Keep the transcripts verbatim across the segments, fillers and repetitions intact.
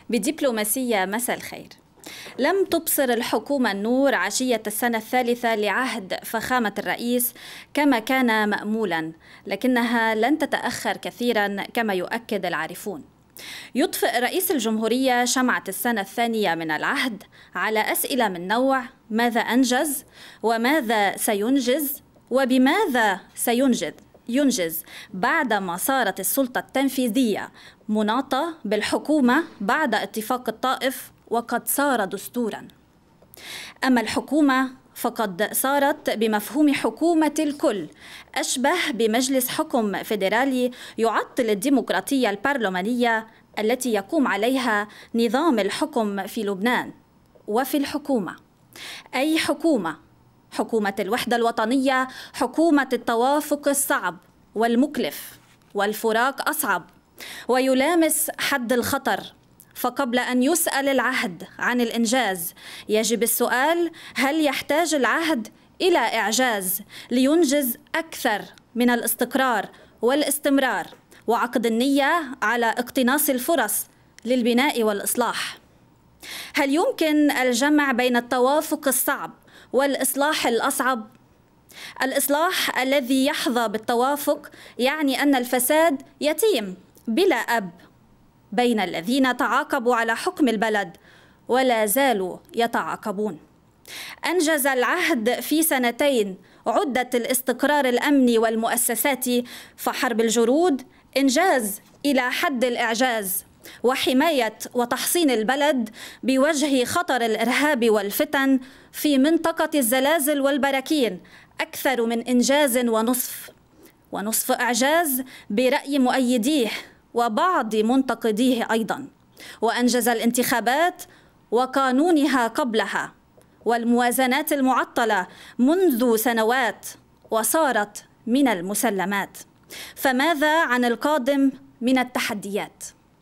بدبلوماسية. مساء الخير. لم تبصر الحكومة النور عشية السنة الثالثة لعهد فخامة الرئيس كما كان مأمولا، لكنها لن تتأخر كثيرا كما يؤكد العارفون. يطفئ رئيس الجمهورية شمعة السنة الثانية من العهد على أسئلة من نوع: ماذا أنجز؟ وماذا سينجز؟ وبماذا سينجز؟ ينجز بعدما صارت السلطة التنفيذية مناطة بالحكومة بعد اتفاق الطائف وقد صار دستورا. أما الحكومة فقد صارت بمفهوم حكومة الكل، أشبه بمجلس حكم فيدرالي يعطل الديمقراطية البرلمانية التي يقوم عليها نظام الحكم في لبنان. وفي الحكومة أي حكومة، حكومة الوحدة الوطنية، حكومة التوافق الصعب والمكلف والفراق أصعب ويلامس حد الخطر. فقبل أن يسأل العهد عن الإنجاز يجب السؤال: هل يحتاج العهد إلى إعجاز لينجز أكثر من الاستقرار والاستمرار وعقد النية على اقتناص الفرص للبناء والإصلاح؟ هل يمكن الجمع بين التوافق الصعب والإصلاح الأصعب؟ الإصلاح الذي يحظى بالتوافق يعني أن الفساد يتيم بلا أب بين الذين تعاقبوا على حكم البلد ولا زالوا يتعاقبون. أنجز العهد في سنتين عدة الاستقرار الأمني والمؤسساتي، فحرب الجرود إنجاز إلى حد الإعجاز، وحماية وتحصين البلد بوجه خطر الإرهاب والفتن في منطقة الزلازل والبراكين أكثر من إنجاز ونصف، ونصف إعجاز برأي مؤيديه وبعض منتقديه أيضا. وأنجز الانتخابات وقانونها قبلها والموازنات المعطلة منذ سنوات وصارت من المسلمات. فماذا عن القادم من التحديات؟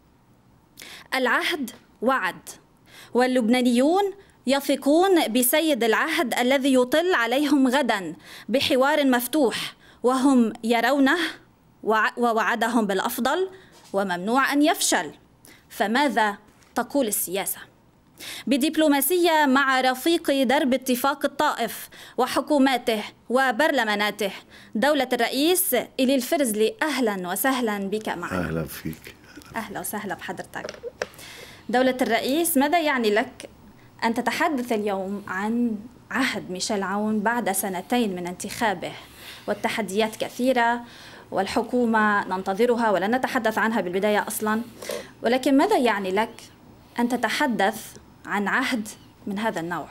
العهد وعد، واللبنانيون يثقون بسيد العهد الذي يطل عليهم غدا بحوار مفتوح، وهم يرونه ووعدهم بالأفضل وممنوع أن يفشل. فماذا تقول السياسة؟ بدبلوماسية مع رفيق درب اتفاق الطائف وحكوماته وبرلماناته دولة الرئيس إلي الفرزلي، أهلا وسهلا بك معنا. أهلا فيك. أهلا وسهلا بحضرتك. دولة الرئيس، ماذا يعني لك أن تتحدث اليوم عن عهد ميشيل عون بعد سنتين من انتخابه والتحديات كثيرة والحكومة ننتظرها ولن نتحدث عنها بالبداية أصلا، ولكن ماذا يعني لك أن تتحدث عن عهد من هذا النوع؟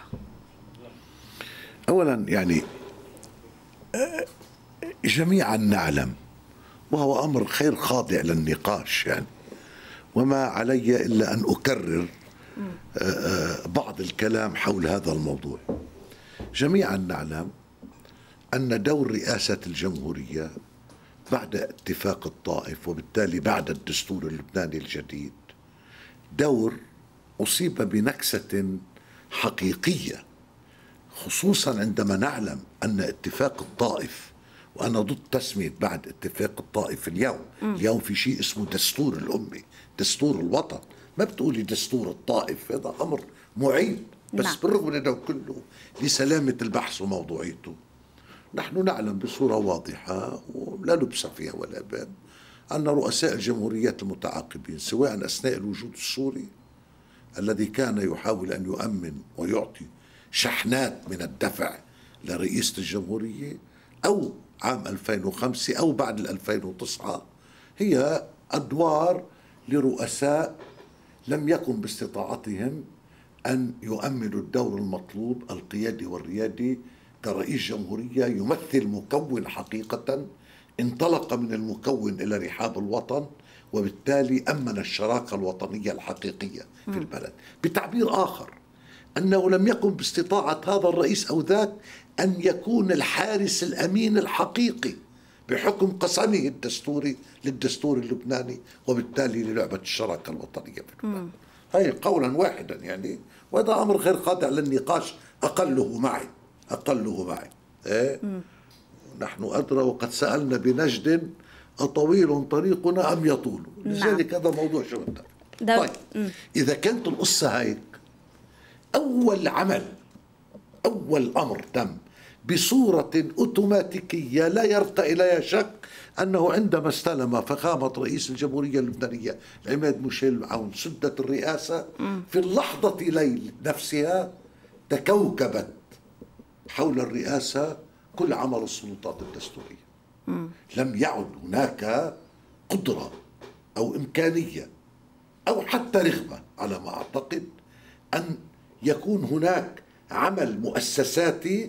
أولا يعني جميعا نعلم، وهو أمر خير خاضع للنقاش يعني، وما علي إلا أن أكرر بعض الكلام حول هذا الموضوع. جميعا نعلم أن دور رئاسة الجمهورية بعد اتفاق الطائف وبالتالي بعد الدستور اللبناني الجديد دور أصيب بنكسة حقيقية، خصوصا عندما نعلم أن اتفاق الطائف، وأنا ضد تسمية بعد اتفاق الطائف اليوم م. اليوم في شيء اسمه دستور الأمة، دستور الوطن، ما بتقولي دستور الطائف، هذا أمر معيب. بس نعم. بالرغم من هذا كله لسلامة البحث وموضوعيته نحن نعلم بصورة واضحة ولا لبس فيها ولا بان أن رؤساء الجمهوريات المتعاقبين سواء أثناء الوجود السوري الذي كان يحاول أن يؤمن ويعطي شحنات من الدفع لرئيسة الجمهورية، أو عام ألفين وخمسة أو بعد ألفين وتسعة، هي أدوار لرؤساء لم يكن باستطاعتهم أن يؤمنوا الدور المطلوب القيادي والريادي كرئيس جمهورية يمثل مكون حقيقة انطلق من المكون إلى رحاب الوطن، وبالتالي أمن الشراكة الوطنية الحقيقية في البلد. بتعبير آخر، أنه لم يكن باستطاعة هذا الرئيس أو ذاك أن يكون الحارس الأمين الحقيقي بحكم قسمه الدستوري للدستور اللبناني وبالتالي للعبة الشراكة الوطنية في لبنان. هي قولا واحدا يعني، وهذا أمر غير خاضع للنقاش، أقله معي أقله معي إيه؟ نحن أدرى وقد سألنا بنجد أطويل طريقنا أم يطول، لذلك هذا موضوع شغلنا. طيب إذا كانت القصة هيك، أول عمل أول أمر تم بصورة أوتوماتيكية لا يرتقي إليها شك أنه عندما استلم فخامة رئيس الجمهورية اللبنانية العماد ميشيل عون سدة الرئاسة، في اللحظة ليل نفسها تكوكبت حول الرئاسة كل عمل السلطات الدستورية. لم يعد هناك قدرة أو إمكانية أو حتى رغبة على ما أعتقد أن يكون هناك عمل مؤسساتي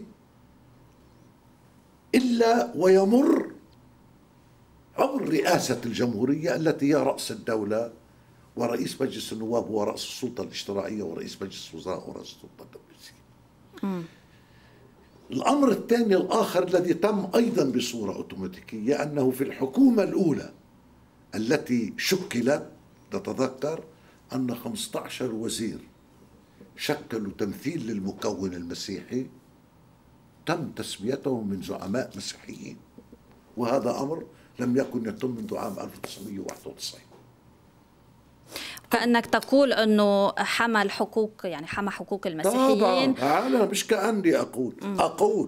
إلا ويمر عبر رئاسة الجمهورية التي هي رأس الدولة، ورئيس مجلس النواب هو رأس السلطة الاشتراعية، ورئيس مجلس الوزراء هو رأس السلطة التنفيذية. الأمر الثاني الآخر الذي تم أيضا بصورة أوتوماتيكية أنه في الحكومة الأولى التي شكلت نتذكر أن خمسة عشر وزير شكلوا تمثيل للمكون المسيحي تم تسميتهم من زعماء مسيحيين، وهذا أمر لم يكن يتم منذ عام ألف وتسعمئة وواحد وتسعين. كأنك تقول أنه حمى الحقوق، يعني حمى حقوق المسيحيين. طبعا أنا مش كأني أقول م. أقول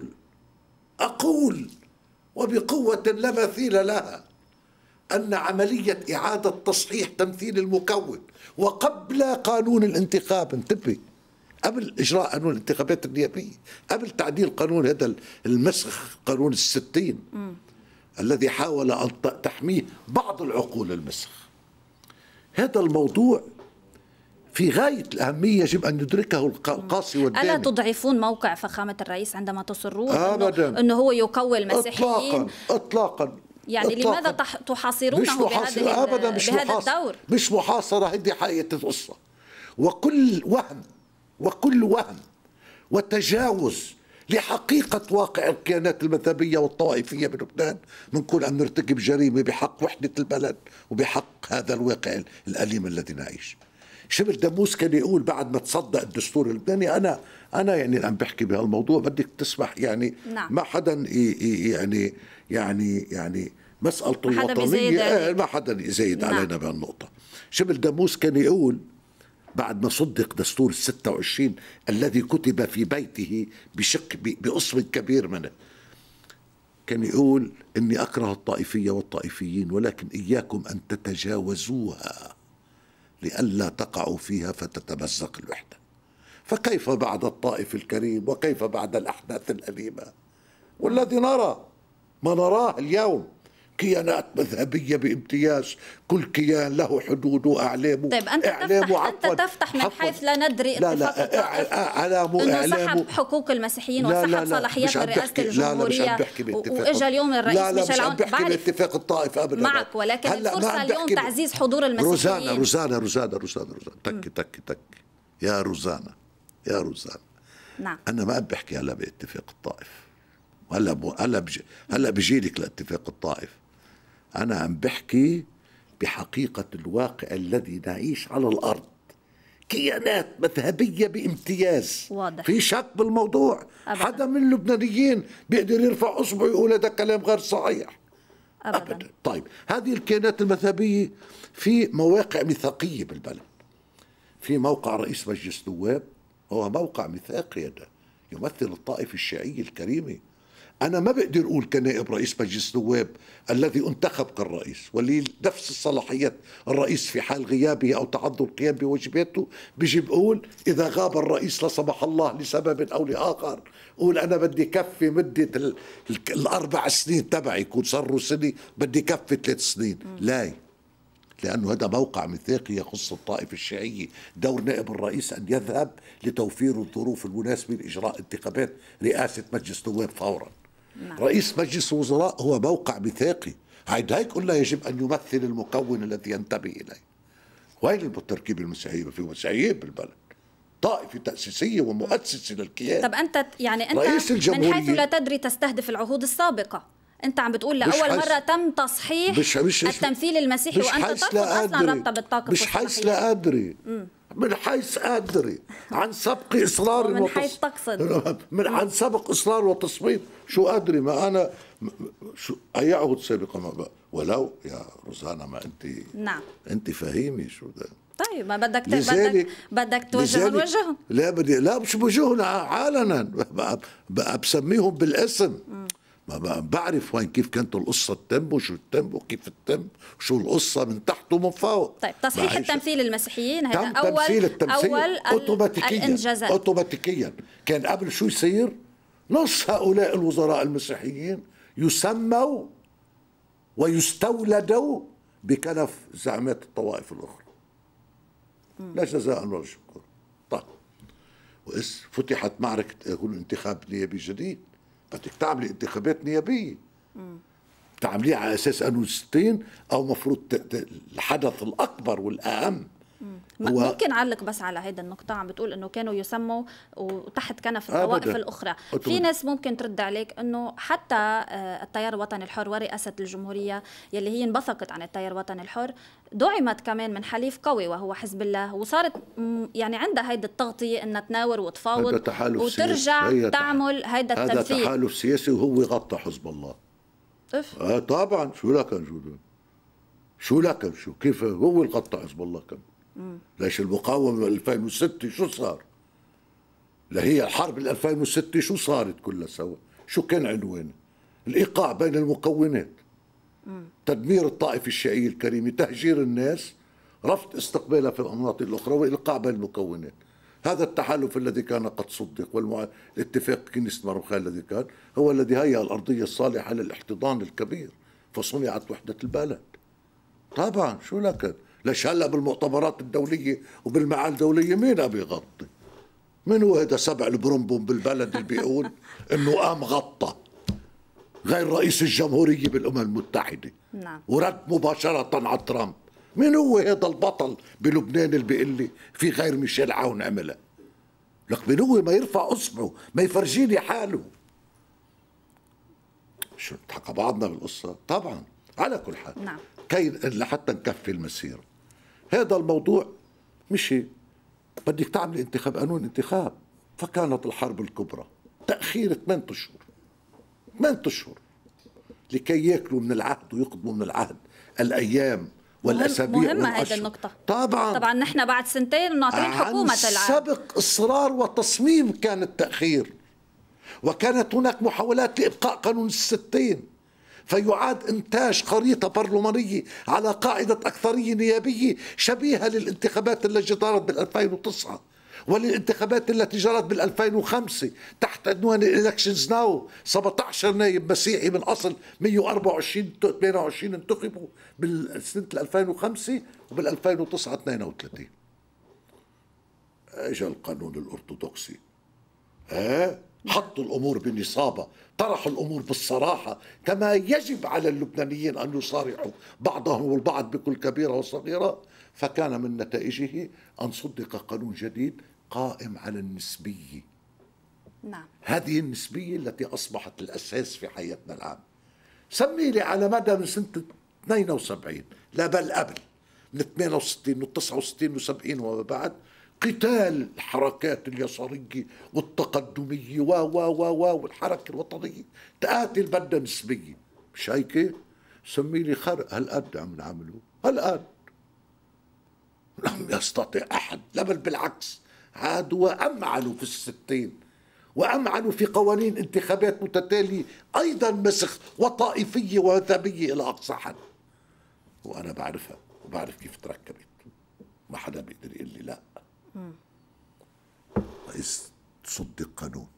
أقول وبقوة لا مثيل لها أن عملية إعادة تصحيح تمثيل المكون وقبل قانون الانتخاب، انتبه، قبل إجراء قانون الانتخابات النيابية، قبل تعديل قانون هذا المسخ قانون الستين م. الذي حاول أن تحميه بعض العقول المسخ. هذا الموضوع في غاية الأهمية، يجب أن يدركه القاصي والداني. ألا تضعفون موقع فخامة الرئيس عندما تصرون أبداً أنه هو يقوي المسيحيين؟ إطلاقاً إطلاقاً يعني إطلاقاً. لماذا تحاصرونه بهذه أبداً مش بهذا الدور؟ مش محاصرة، هذه حقيقة القصة. وكل وهم وكل وهم وتجاوز لحقيقة واقع الكيانات المذهبية والطائفية بلبنان بنكون أن نرتكب جريمة بحق وحدة البلد وبحق هذا الواقع الأليم الذي نعيش. شبل داموس كان يقول بعد ما تصدق الدستور اللبناني، أنا أنا يعني عم بحكي بهالموضوع بدك تسمح يعني نعم. ما حدا يعني يعني يعني مسألة الوطنية ما حدا يزايد نعم. علينا بهالنقطة. شبل داموس كان يقول بعد ما صدق دستور الستة وعشرين الذي كتب في بيته بشق بقسم كبير منه، كان يقول إني أكره الطائفية والطائفيين ولكن إياكم أن تتجاوزوها لئلا تقعوا فيها فتتمزق الوحدة. فكيف بعد الطائف الكريم وكيف بعد الأحداث الأليمة والذي نرى ما نراه اليوم، كيانات مذهبية بامتياز، كل كيان له حدود وأعلامه. طيب أنت تفتح, أنت تفتح من حيث لا ندري لا لا أعلامه أنه سحب حقوق المسيحيين وسحب صلاحيات رئاسة الجمهورية، وإجا اليوم الرئيس ميشيل عون. بعرف باتفاق الطائف أبدا معك، ولكن الفرصة اليوم تعزيز حضور المسيحيين. روزانا روزانا روزانا روزانا روزانا تك تك تك يا روزانا يا روزانا نعم. أنا ما بحكي هلا باتفاق الطائف، هلا هلا بجي هلا بجيلك لاتفاق الطائف. أنا عم بحكي بحقيقة الواقع الذي نعيش على الأرض، كيانات مذهبية بامتياز. واضح. في شك بالموضوع أبداً. حدا من اللبنانيين بيقدر يرفع أصبعه يقول هذا كلام غير صحيح أبداً. أبداً. طيب هذه الكيانات المذهبية في مواقع ميثاقية بالبلد. في موقع رئيس مجلس النواب هو موقع ميثاقي، هذا يمثل الطائفة الشيعية الكريمة. أنا ما بقدر أقول كنائب رئيس مجلس النواب الذي انتخب كالرئيس واللي نفس الصلاحيات الرئيس في حال غيابه أو تعذر القيام بواجباته، بيجي بقول إذا غاب الرئيس لا سمح الله لسبب أو لآخر، قول أنا بدي كفي مدة الأربع سنين تبعي، يكون صاروا سنة بدي كفي ثلاث سنين. لا، لأنه هذا موقع ميثاقي يخص الطائفة الشيعية. دور نائب الرئيس أن يذهب لتوفير الظروف المناسبة لإجراء انتخابات رئاسة مجلس النواب فورا. نعم. رئيس مجلس الوزراء هو موقع ميثاقي، هيك هيك قلنا يجب أن يمثل المكون الذي ينتمي إليه. وين التركيب المسيحية؟ ما في مسيحيين بالبلد، طائفة تأسيسية ومؤسسة للكيان. طب أنت يعني أنت من حيث لا تدري تستهدف العهود السابقة. أنت عم بتقول لأول مرة تم تصحيح مش مش التمثيل المسيحي وأنت ترفض أصلا ربطة بالطاقة. مش حيث لا أدري، من حيث أدري عن سبق إصرار من حيث تقصد من عن سبق إصرار وتصميم. شو أدري؟ ما أنا شو أي عهود سابقة ما بقى ولو يا روزانا ما أنت نعم أنت فاهمي شو ده. طيب ما بدك بدك بدك توجههم وجههم. لا بدي لا مش بوجههم علنا، بقى بسميهم بالاسم. ما بعرف وين كيف كانت القصة تتم وشو تتم وكيف تتم وشو القصة من تحت ومن فوق. طيب تصحيح التمثيل المسيحيين هذا أول تمثيل التمثيل أول أوتوماتيكيا الإنجازات. أوتوماتيكيا كان قبل شو يصير؟ نص هؤلاء الوزراء المسيحيين يسموا ويستولدوا بكنف زعمات الطوائف الأخرى. لا جزاء ولا شكر. طيب وإذ فتحت معركة انتخاب نيابي جديد، بدك تعملي انتخابات نيابية تعمليها على أساس قانون ستين أو مفروض الحدث الأكبر والأهم. ممكن علق بس على هيدا النقطة، عم بتقول انه كانوا يسموا وتحت كنف الطوائف الاخرى. أبداً. في ناس ممكن ترد عليك انه حتى التيار الوطني الحر ورئاسة الجمهورية يلي هي انبثقت عن التيار الوطني الحر دعمت كمان من حليف قوي وهو حزب الله، وصارت يعني عندها هيدا التغطية انها تناور وتفاوض وترجع تعمل هيدا التمثيل. هذا تحالف سياسي وهو غطى حزب الله. اف آه طبعا شو لكن شو شو لكن شو كيف هو اللي غطى حزب الله كم. ليش المقاومة بال ألفين وستة شو صار؟ لهي الحرب ال ألفين وستة شو صارت كلها سوا؟ شو كان عنوانها؟ الإيقاع بين المكونات، تدمير الطائفة الشيعية الكريمة، تهجير الناس، رفض استقبالها في المناطق الأخرى، وإيقاع بين المكونات. هذا التحالف الذي كان قد صدق والاتفاق كنيسة مروخان الذي كان هو الذي هيأ الأرضية الصالحة للاحتضان الكبير، فصنعت وحدة البلد. طبعا شو لكن ليش هلا بالمؤتمرات الدوليه وبالمعال الدوليه مين ابي يغطي؟ من هو هذا سبع البرمبم بالبلد اللي بيقول انه قام غطى غير رئيس الجمهوريه بالامم المتحده؟ نعم. ورد مباشره على ترامب. مين هو هذا البطل بلبنان اللي بيقول لي في غير ميشيل عون عملها؟ لك مين هو ما يرفع اصبعه ما يفرجيني حاله؟ شو نضحك بعضنا بالقصه؟ طبعا على كل حال. نعم. كي لحتى نكفي المسيرة هذا الموضوع مشي. بدك تعمل انتخاب قانون انتخاب، فكانت الحرب الكبرى تأخير ثمانية أشهر ثمانية أشهر لكي ياكلوا من العهد ويقضوا من العهد الأيام والأسابيع مهمة هذه النقطة. طبعا طبعا نحن بعد سنتين ناطرين حكومة العهد. سبق إصرار وتصميم كان التأخير، وكانت هناك محاولات لإبقاء قانون الستين فيعاد إنتاج خريطة برلمانية على قاعدة أكثرية نيابية شبيهة للانتخابات التي جرت بالألفين وتسعة وللانتخابات التي جرت بالألفين وخمسة تحت عنوان الإلكشنز ناو. سبعة عشر نائب مسيحي من أصل مئة وأربعة وعشرين ثمانية وعشرين انتخبوا بالسنة ألفين وخمسة وبال ألفين وتسعة اثنين وثلاثين. اجى القانون الأرثوذكسي ها حطوا الأمور بنصابة، طرحوا الأمور بالصراحة كما يجب على اللبنانيين أن يصارحوا بعضهم البعض بكل كبيرة وصغيرة. فكان من نتائجه أن صدق قانون جديد قائم على النسبية. نعم. هذه النسبية التي أصبحت الأساس في حياتنا العامة. سمي لي على مدى من سنة اثنين وسبعين لا بل قبل من ثمانية وستين و تسعة وستين و سبعين وما بعد قتال الحركات اليسارية والتقدمية و و و و والحركة الوطنية تقاتل بدها نسبية. مش هيك؟ سمي لي خرق هالقد عم نعمله هالقد. لم يستطع أحد لا بل بالعكس عادوا وأمعنوا في الستين وأمعنوا في قوانين انتخابات متتالية أيضا مسخ وطائفية وذبية إلى أقصى حد. وأنا بعرفها وبعرف كيف تركبت، ما حدا بيقدر يقول لي لا. وإذ تصدق قانون،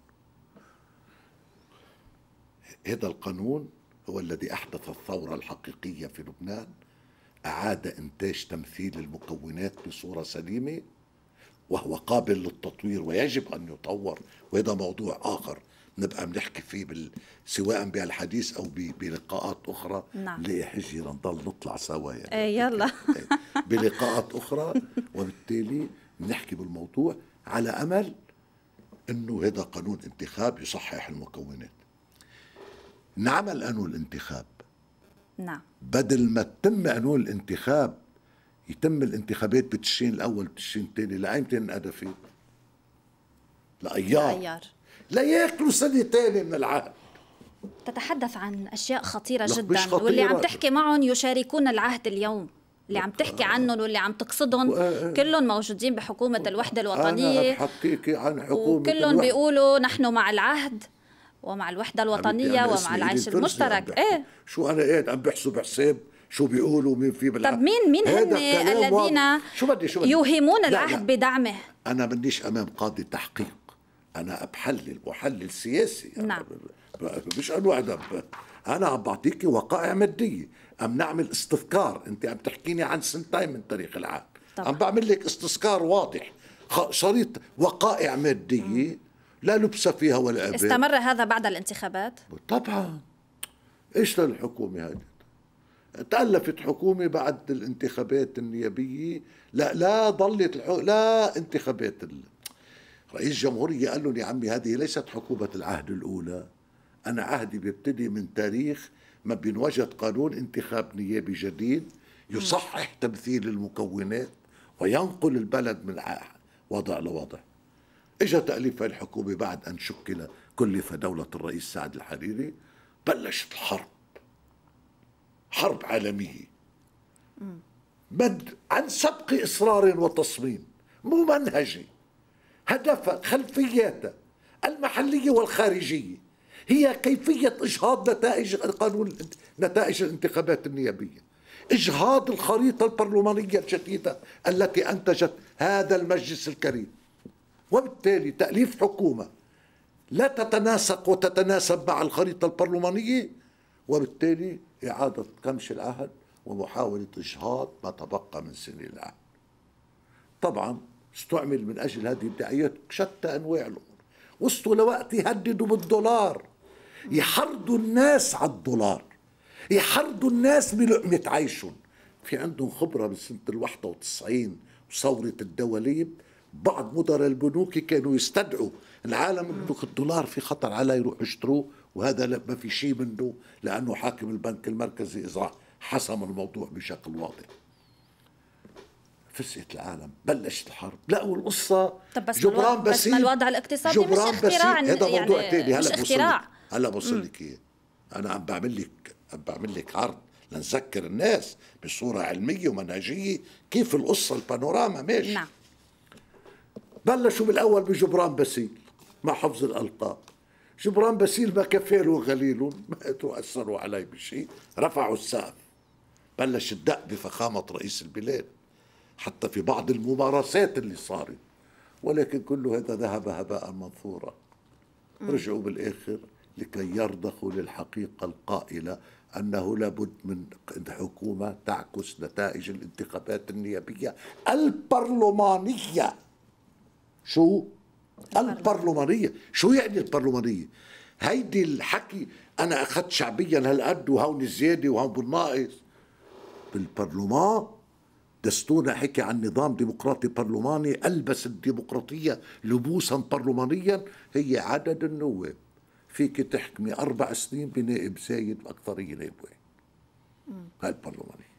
هذا القانون هو الذي أحدث الثورة الحقيقية في لبنان، أعاد إنتاج تمثيل المكونات بصورة سليمة وهو قابل للتطوير ويجب أن يطور، وهذا موضوع آخر نبقى بنحكي فيه بال... سواء بهالحديث أو ب... بلقاءات أخرى. نعم. ليه حجي نضل نطلع سوا يعني. ايه يلا بلقاءات أخرى. وبالتالي بنحكي بالموضوع على أمل أنه هذا قانون انتخاب يصحح المكونات. نعمل قانون الانتخاب. نعم. بدل ما تتم قانون الانتخاب يتم الانتخابات بتشرين الأول بتشرين الثاني لأيمتى ننقدى فيه؟ لأيار لأيار لا ياكلوا سنة ثانية من العهد. تتحدث عن أشياء خطيرة جدا واللي عم تحكي معهم يشاركون العهد اليوم. اللي عم تحكي عنهم واللي عم تقصدهم كلهم موجودين بحكومة الوحدة الوطنية. أنا بحكيكي عن حكومة وكلهم بيقولوا نحن مع العهد ومع الوحدة الوطنية ومع العيش المشترك. ايه شو أنا قاعد عم بحسب حساب شو بيقولوا مين في بالعهد؟ طب مين مين هن الذين شو بدي شو بدي يوهمون العهد بدعمه؟ أنا منيش أمام قاضي تحقيق، أنا بحلل محلل سياسي. نعم. مش أنواع دب. أنا عم بعطيكي وقائع مادية، عم نعمل استذكار. أنت عم تحكيني عن سنتين من تاريخ العهد، عم بعمل لك استذكار واضح، شريط وقائع مادية مم. لا لبس فيها ولا أبد. استمر هذا بعد الانتخابات؟ طبعا. إيش للحكومة هذه؟ تألفت حكومة بعد الانتخابات النيابية، لا لا ضلت الحو... لا انتخابات ال... رئيس جمهورية قال لهم يا عمي هذه ليست حكومة العهد الأولى، أنا عهدي بيبتدي من تاريخ ما بينوجد قانون انتخاب نيابي جديد يصحح تمثيل المكونات وينقل البلد من وضع لوضع. اجى تأليف الحكومة بعد أن شكل كلف دولة الرئيس سعد الحريري، بلشت الحرب، حرب عالمية بد عن سبق إصرار وتصميم ممنهجة، هدفها خلفياتها المحلية والخارجية هي كيفية إجهاض نتائج قانون نتائج الانتخابات النيابية، إجهاض الخريطة البرلمانية الجديدة التي أنتجت هذا المجلس الكريم، وبالتالي تأليف حكومة لا تتناسق وتتناسب مع الخريطة البرلمانية، وبالتالي إعادة كمش العهد ومحاولة إجهاض ما تبقى من سنين العهد. طبعا استعمل من أجل هذه الدعايات شتى أنواع الأمور، وصلوا لوقت يهددوا بالدولار، يحرضوا الناس على الدولار، يحرضوا الناس بلقمة عيشهم. في عندهم خبرة بسنة الواحدة وتسعين وثورة الدواليب، بعض مدراء البنوك كانوا يستدعوا العالم الدولار في خطر عليه يروحوا يشتروه، وهذا ما في شيء منه لأنه حاكم البنك المركزي إذا حسم الموضوع بشكل واضح. فسقت العالم، بلشت الحرب، لقوا القصة جبران بسيط. بس الوضع الاقتصادي مش اختراع، هذا موضوع يعني ثاني. هلا اختراع. هلا بوصل لك اياه. انا عم بعمل لك عم بعمل لك عرض لنذكر الناس بصورة علمية ومنهجية كيف القصة البانوراما ماشي. نعم. بلشوا بالاول بجبران باسيل مع حفظ الالقاب. جبران باسيل ما كفاله غليل، ما قدروا اثروا عليه بشيء، رفعوا السقف، بلش الدق بفخامة رئيس البلاد حتى في بعض الممارسات اللي صارت، ولكن كل هذا ذهب هباء منثورا. رجعوا بالاخر لكي يرضخوا للحقيقة القائلة أنه لابد من حكومة تعكس نتائج الانتخابات النيابية البرلمانية. شو؟ البرلمانية. شو يعني البرلمانية؟ هيدي الحكي أنا أخذت شعبيا هالقد وهون زيادة وهون بالناقص. بالبرلمان دستورنا حكي عن نظام ديمقراطي برلماني، ألبس الديمقراطية لبوسا برلمانيا، هي عدد النواب. فيك تحكمي أربع سنين بنائب زايد بأكثرية نائب واحد. هاي البرلمانية.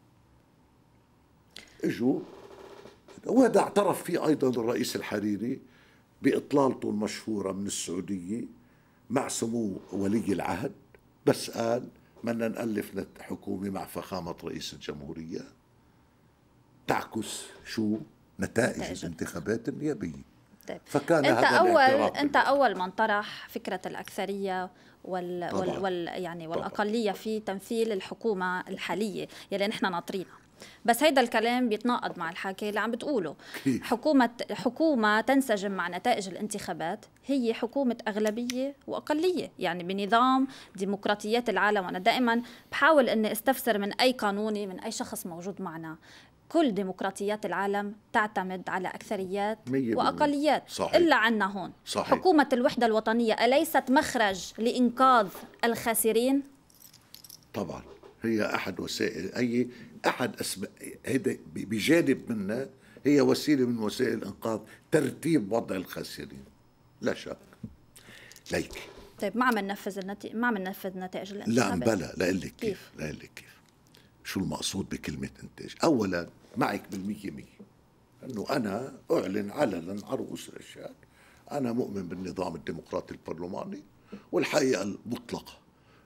اجوا وهذا اعترف فيه أيضا الرئيس الحريري بإطلالته المشهورة من السعودية مع سمو ولي العهد، بس قال بدنا نألف حكومة مع فخامة رئيس الجمهورية تعكس شو نتائج الانتخابات النيابية. طيب. فكان انت هذا اول الاعتراف انت اول من طرح فكره الاكثريه وال, وال... وال... يعني والاقليه في تمثيل الحكومه الحاليه يلي نحن ناطرينها، بس هيدا الكلام بيتناقض مع الحكي اللي عم بتقوله. حكومه حكومه تنسجم مع نتائج الانتخابات هي حكومه اغلبيه واقليه، يعني بنظام ديمقراطيات العالم. وانا دائما بحاول اني استفسر من اي قانوني من اي شخص موجود معنا، كل ديمقراطيات العالم تعتمد على أكثريات وأقليات. صحيح. إلا عنا هون. صحيح. حكومة الوحدة الوطنية أليست مخرج لإنقاذ الخاسرين؟ طبعا هي أحد وسائل، أي أحد أسباب، هذا بجانب منها هي وسيلة من وسائل إنقاذ ترتيب وضع الخاسرين، لا شك. ليك طيب ما عم ننفذ النتيجة، ما عم ننفذ نتائج الانتخابات. لا بلا، لا أقول لك كيف، لا أقول لك كيف. شو المقصود بكلمة إنتاج؟ أولا معك بالمية مية أنه أنا أعلن علنا على رؤوس الأشهاد أنا مؤمن بالنظام الديمقراطي البرلماني، والحقيقة المطلقة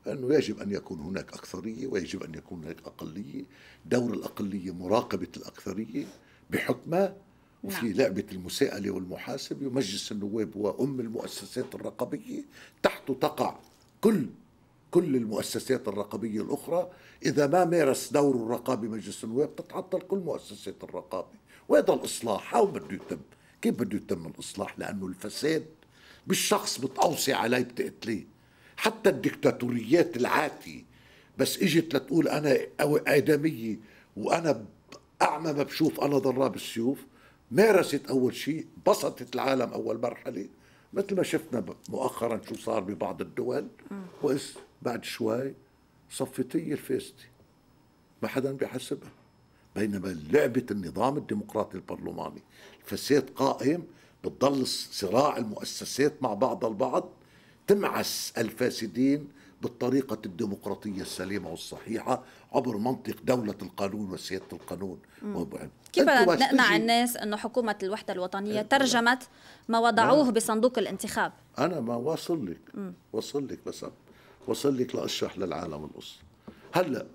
أنه يجب أن يكون هناك أكثرية ويجب أن يكون هناك أقلية. دور الأقلية مراقبة الأكثرية بحكمها، وفي نعم. لعبة المساءلة والمحاسبة، ومجلس النواب هو أم المؤسسات الرقابية، تحته تقع كل كل المؤسسات الرقابية الأخرى. إذا ما مارس دور الرقابي مجلس النواب تتعطل كل مؤسسات الرقابة. وهذا الإصلاح هو بده يتم. كيف بده يتم الإصلاح؟ لأنه الفساد بالشخص بتقوصي عليه بتقتليه. حتى الدكتاتوريات العاتية بس اجت لتقول أنا آدمية وأنا أعمى ما بشوف، أنا ضراب السيوف، مارست أول شيء، بسطت العالم أول مرحلة، مثل ما شفنا مؤخرا شو صار ببعض الدول، وإس بعد شوي صفتي الفاسدة ما حدا بيحسبها. بينما لعبة النظام الديمقراطي البرلماني الفساد قائم، بتضل صراع المؤسسات مع بعض البعض، تمعس الفاسدين بالطريقة الديمقراطية السليمة والصحيحة عبر منطق دولة القانون وسيادة القانون. كيف نقنع الناس أنه حكومة الوحدة الوطنية ترجمت ما وضعوه بصندوق الانتخاب؟ أنا ما واصل لك م. واصل لك بس وصل لك لأشرح للعالم القصة. هلأ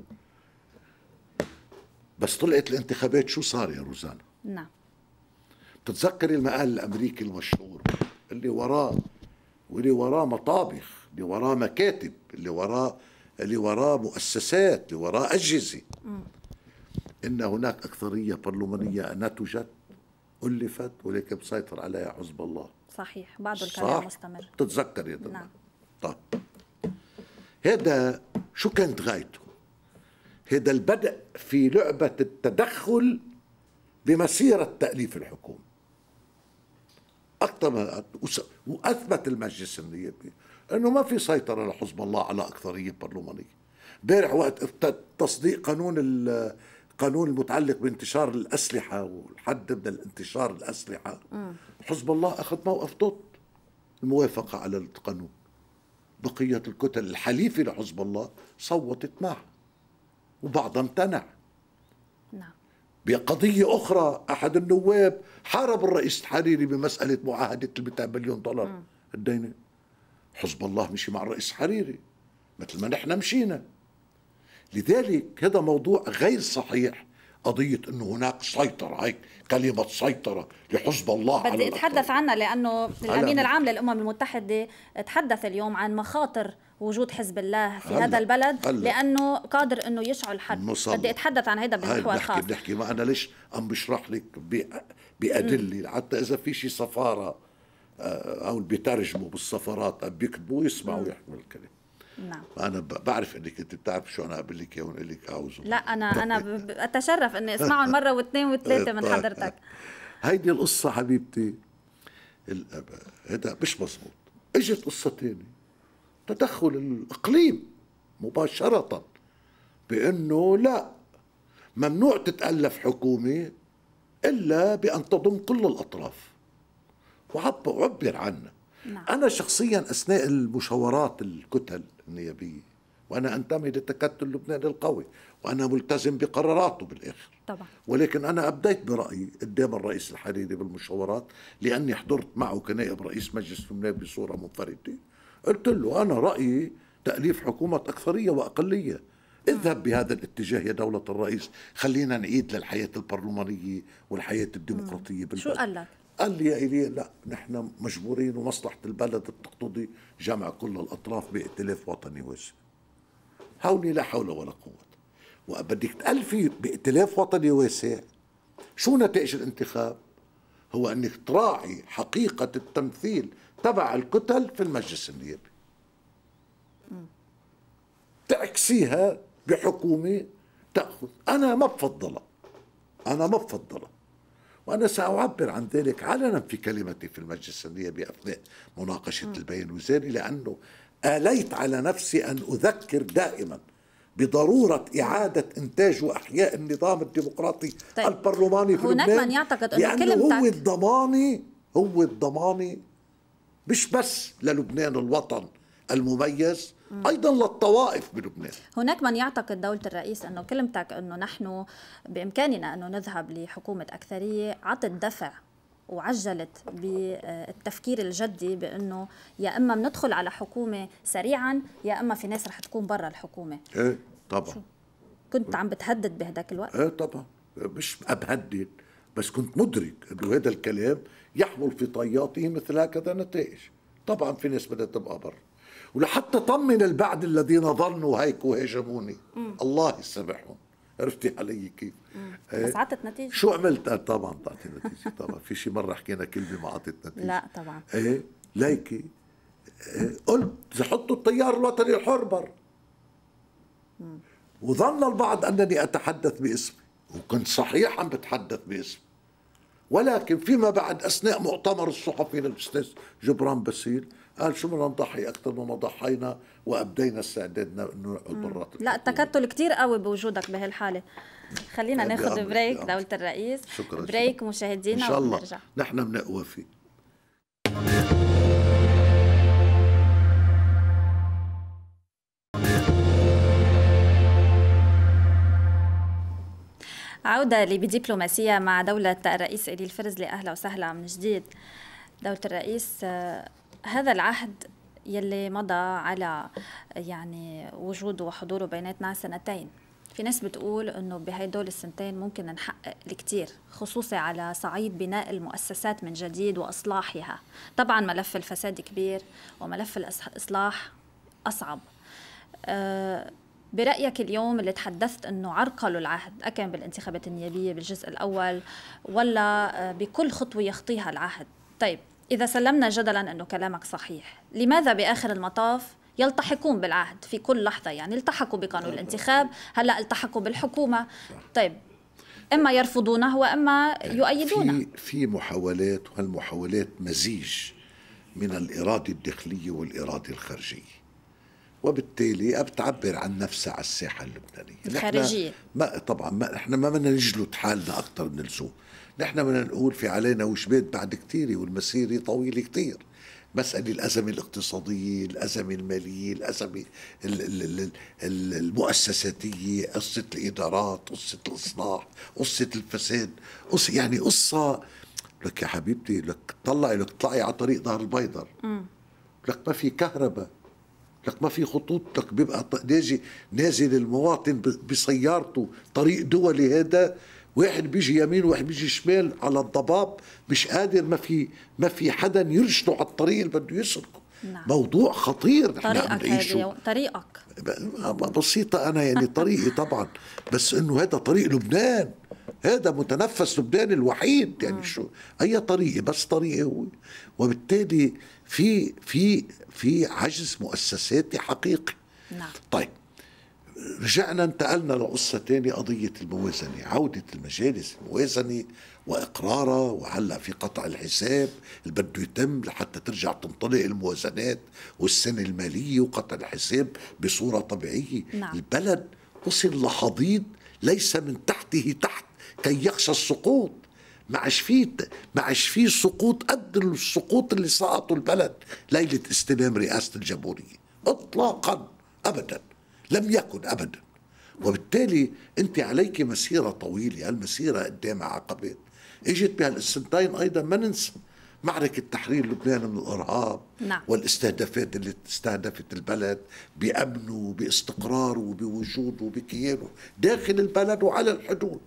بس طلعت الانتخابات شو صار يا روزانا؟ نعم. تتذكري المقال الأمريكي المشهور اللي وراه واللي وراه مطابخ، اللي وراه مكاتب، اللي وراه اللي وراه مؤسسات، اللي وراه أجهزة، م. إن هناك أكثرية برلمانية نتجت ألفت ولكن مسيطر عليها حزب الله. صحيح، بعض الكلام مستمر. تتذكر هذا؟ نعم. طيب هذا شو كانت غايته؟ هذا البدء في لعبة التدخل بمسيرة تأليف الحكومة. أكثر ما وأثبت المجلس النيابي أنه ما في سيطرة لحزب الله على أكثرية برلمانية. امبارح وقت تصديق قانون القانون المتعلق بانتشار الأسلحة والحد من الانتشار الأسلحة، م. حزب الله أخذ موقف ضد الموافقة على القانون. بقية الكتل الحليفة لحزب الله صوتت معه وبعضها امتنع. نعم. بقضية أخرى أحد النواب حارب الرئيس الحريري بمسألة معاهدة المئتين مليون دولار الدينة. حزب الله مشي مع الرئيس الحريري مثل ما نحن مشينا. لذلك هذا موضوع غير صحيح. قضية أنه هناك سيطرة، هيك كلمة سيطرة لحزب الله بدي أتحدث عنها لأنه الأمين العام للأمم المتحدة تحدث اليوم عن مخاطر وجود حزب الله في هلأ هذا البلد هلأ لأنه قادر أنه يشعل حد. بدي أتحدث عن هذا بمحور خاص. بنحكي ما أنا ليش عم بشرح لك بأدلة، حتى إذا في شي سفارة أو بيترجموا بالسفارات أو بيكتبوا يسمعوا يحمل الكلام. نعم. أنا بعرف إنك أنت بتعرف شو أنا أقول لك إياه ونقول لك أعوذ. لا أنا أنا أتشرف إني أسمعهم مرة واثنين وثلاثة من حضرتك. هيدي القصة حبيبتي هذا مش مزبوط. إجت قصة تانية، تدخل الإقليم مباشرة بأنه لا، ممنوع تتألف حكومة إلا بأن تضم كل الأطراف وعبر عنها. نعم. أنا شخصيا أثناء المشاورات الكتل النيابية، وأنا أنتمي لتكتل لبنان القوي وأنا ملتزم بقراراته بالآخر طبعا، ولكن أنا أبديت برأيي قدام الرئيس الحريري بالمشاورات لأني حضرت معه كنائب رئيس مجلس النواب بصورة منفردة. قلت له أنا رأيي تأليف حكومة أكثرية وأقلية. اذهب بهذا الاتجاه يا دولة الرئيس، خلينا نعيد للحياة البرلمانية والحياة الديمقراطية بالبلد. شو قال لك؟ قال لي يا إيليا لا، نحن مجبورين ومصلحة البلد بتقتضي جمع كل الأطراف بائتلاف وطني واسع. هوني لا حول ولا قوة. وبدك تألفي بائتلاف وطني واسع، شو نتائج الانتخاب؟ هو أنك تراعي حقيقة التمثيل تبع الكتل في المجلس النيابي، تعكسيها بحكومة تأخذ. أنا ما بفضلها، أنا ما بفضلها، وأنا سأعبر عن ذلك علنا في كلمتي في المجلس النيابي أثناء مناقشة م. البيان الوزاري، لأنه آليت على نفسي أن أذكر دائما بضرورة إعادة إنتاج وإحياء النظام الديمقراطي طيب. البرلماني في لبنان. هناك من يعتقد أنه كلمتك هو الضماني هو الضماني مش بس للبنان الوطن المميز، م. أيضا للطوائف بلبنان. هناك من يعتقد دولة الرئيس أنه كلمتك أنه نحن بإمكاننا أنه نذهب لحكومة أكثرية عطت دفع وعجلت بالتفكير الجدي بأنه يا إما بندخل على حكومة سريعا يا إما في ناس رح تكون برا الحكومة. ايه طبعا. كنت عم بتهدد بهداك الوقت؟ ايه طبعا، مش أبهدد، بس كنت مدرك أنه هذا الكلام يحمل في طياته مثل هكذا نتائج. طبعا في ناس بدها تبقى برا، ولحتى طمن البعض الذين ظنوا هيك وهاجموني، الله يسامحهم. عرفتي علي كيف؟ ايه؟ بس عطت نتيجة. شو عملت؟ طبعا تعطي نتيجة. طبعا في شي مرة حكينا كلمة ما عطت نتيجة؟ لا طبعا. ايه ليكي إيه؟ قلت حطوا التيار الوطني الحر برا، وظن البعض أنني أتحدث باسمي، وكنت صحيح عم بتحدث باسمي، ولكن فيما بعد أثناء مؤتمر الصحفي للأستاذ جبران باسيل قال شو بدنا نضحي أكثر مما ضحينا وأبدينا استعدادنا إنه نقعد برات. لا التكتل كتير قوي بوجودك بهالحالة. خلينا ناخذ بريك دولة الرئيس. شكرا. بريك مشاهدينا إن شاء الله ونرجع. نحن بنقوى فيه. عودة لبدبلوماسية مع دولة الرئيس إلي الفرزلي. أهلا وسهلا من جديد دولة الرئيس. هذا العهد يلي مضى على يعني وجوده وحضوره بيناتنا سنتين، في ناس بتقول انه بهدول السنتين ممكن نحقق الكثير، خصوصي على صعيد بناء المؤسسات من جديد واصلاحها. طبعا ملف الفساد كبير وملف الاصلاح اصعب. أه برأيك اليوم اللي تحدثت أنه عرقلوا العهد، أكن بالانتخابات النيابية بالجزء الأول ولا بكل خطوة يخطيها العهد؟ طيب إذا سلمنا جدلا أنه كلامك صحيح، لماذا بآخر المطاف يلتحقون بالعهد في كل لحظة؟ يعني التحقوا بقانون الانتخاب، هلأ التحقوا بالحكومة. طيب إما يرفضونه وإما يؤيدونه. في, في محاولات، وهالمحاولات مزيج من الإرادة الداخلية والإرادة الخارجية، وبالتالي بتعبر عن نفسها على الساحة اللبنانية الخارجية. ما طبعا ما احنا ما بدنا نجلد حالنا أكثر من اللزوم. نحن بدنا نقول في علينا وشبات بعد كتير، والمسيرة طويلة كتير. مسألة الأزمة الاقتصادية، الأزمة المالية، الأزمة المؤسساتية، قصة الإدارات، قصة الإصلاح، قصة الفساد، قصة يعني قصة. لك يا حبيبتي، لك طلعي لك طلعي على طريق ظهر البيضر، لك ما في كهرباء، لك ما في خطوط، لك بيبقى نازل نازل المواطن بسيارته طريق دولي، هذا واحد بيجي يمين وواحد بيجي شمال على الضباب، مش قادر، ما في ما في حدا يرشده على الطريق اللي بده يسلكه. نعم. موضوع خطير. طريقك هذا طريقك بسيطة أنا يعني طريقي طبعا، بس إنه هذا طريق لبنان، هذا متنفس لبنان الوحيد. يعني شو أي طريقة؟ بس طريقي هو. وبالتالي في في في عجز مؤسساتي حقيقي. نعم. طيب رجعنا انتقلنا لقصة تانية، قضية الموازنة، عودة المجالس الموازنة وإقرارها، وهلا في قطع الحساب اللي بده يتم لحتى ترجع تنطلق الموازنات والسنة المالية وقطع الحساب بصورة طبيعية. نعم. البلد وصل لحضيض ليس من تحته تحت كي يخشى السقوط. ما عادش فيه ما عادش فيه سقوط قد السقوط اللي سقطوا البلد ليلة استلام رئاسة الجمهورية اطلاقا، ابدا لم يكن ابدا. وبالتالي انت عليك مسيرة طويلة، المسيرة قدام عقبات اجت بها السنتين. ايضا ما ننسى معركة تحرير لبنان من الارهاب. نعم. والاستهدافات اللي استهدفت البلد بامنه وباستقراره وبوجوده وبكيانه داخل البلد وعلى الحدود.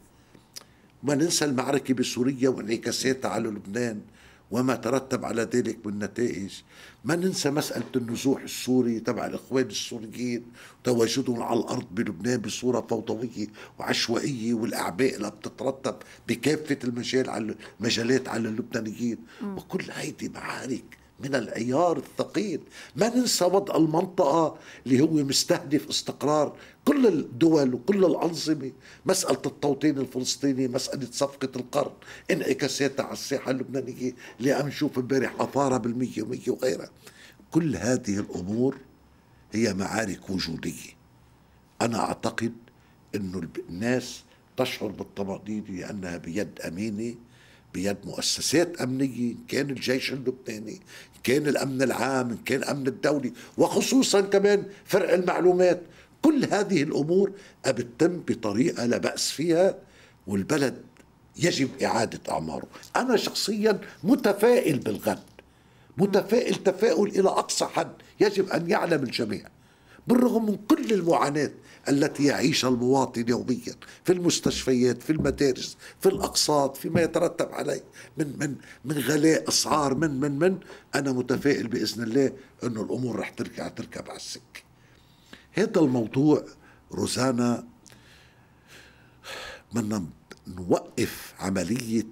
ما ننسى المعركة بسوريا وانعكاساتها على لبنان وما ترتب على ذلك من نتائج. ما ننسى مسألة النزوح السوري تبع الإخوان السوريين وتواجدهم على الأرض بلبنان بصورة فوضوية وعشوائية، والأعباء اللي بتترتب بكافة المجال على المجالات على اللبنانيين. م. وكل هيدي معارك من العيار الثقيل. ما ننسى وضع المنطقة اللي هو مستهدف استقرار كل الدول وكل الأنظمة. مسألة التوطين الفلسطيني، مسألة صفقة القرن، انعكاساتها على الساحة اللبنانية اللي عم نشوف امبارح أثارها بالمية ومية وغيرها. كل هذه الأمور هي معارك وجودية. أنا أعتقد أنه الناس تشعر بالطمأنينة لأنها بيد أمينة، بيد مؤسسات أمنية، كان الجيش اللبناني، كان الأمن العام، كان الأمن الدولي، وخصوصا كمان فرق المعلومات. كل هذه الأمور بتتم بطريقة لا بأس فيها، والبلد يجب إعادة أعماره. أنا شخصيا متفائل بالغد، متفائل تفاؤل إلى أقصى حد يجب أن يعلم الجميع، بالرغم من كل المعاناة التي يعيشها المواطن يوميا في المستشفيات، في المدارس، في الأقساط، فيما يترتب عليه من من من غلاء أسعار، من من من أنا متفائل بإذن الله أنه الأمور رح ترجع تركب على السكة. هذا الموضوع روزانا بدنا نوقف عملية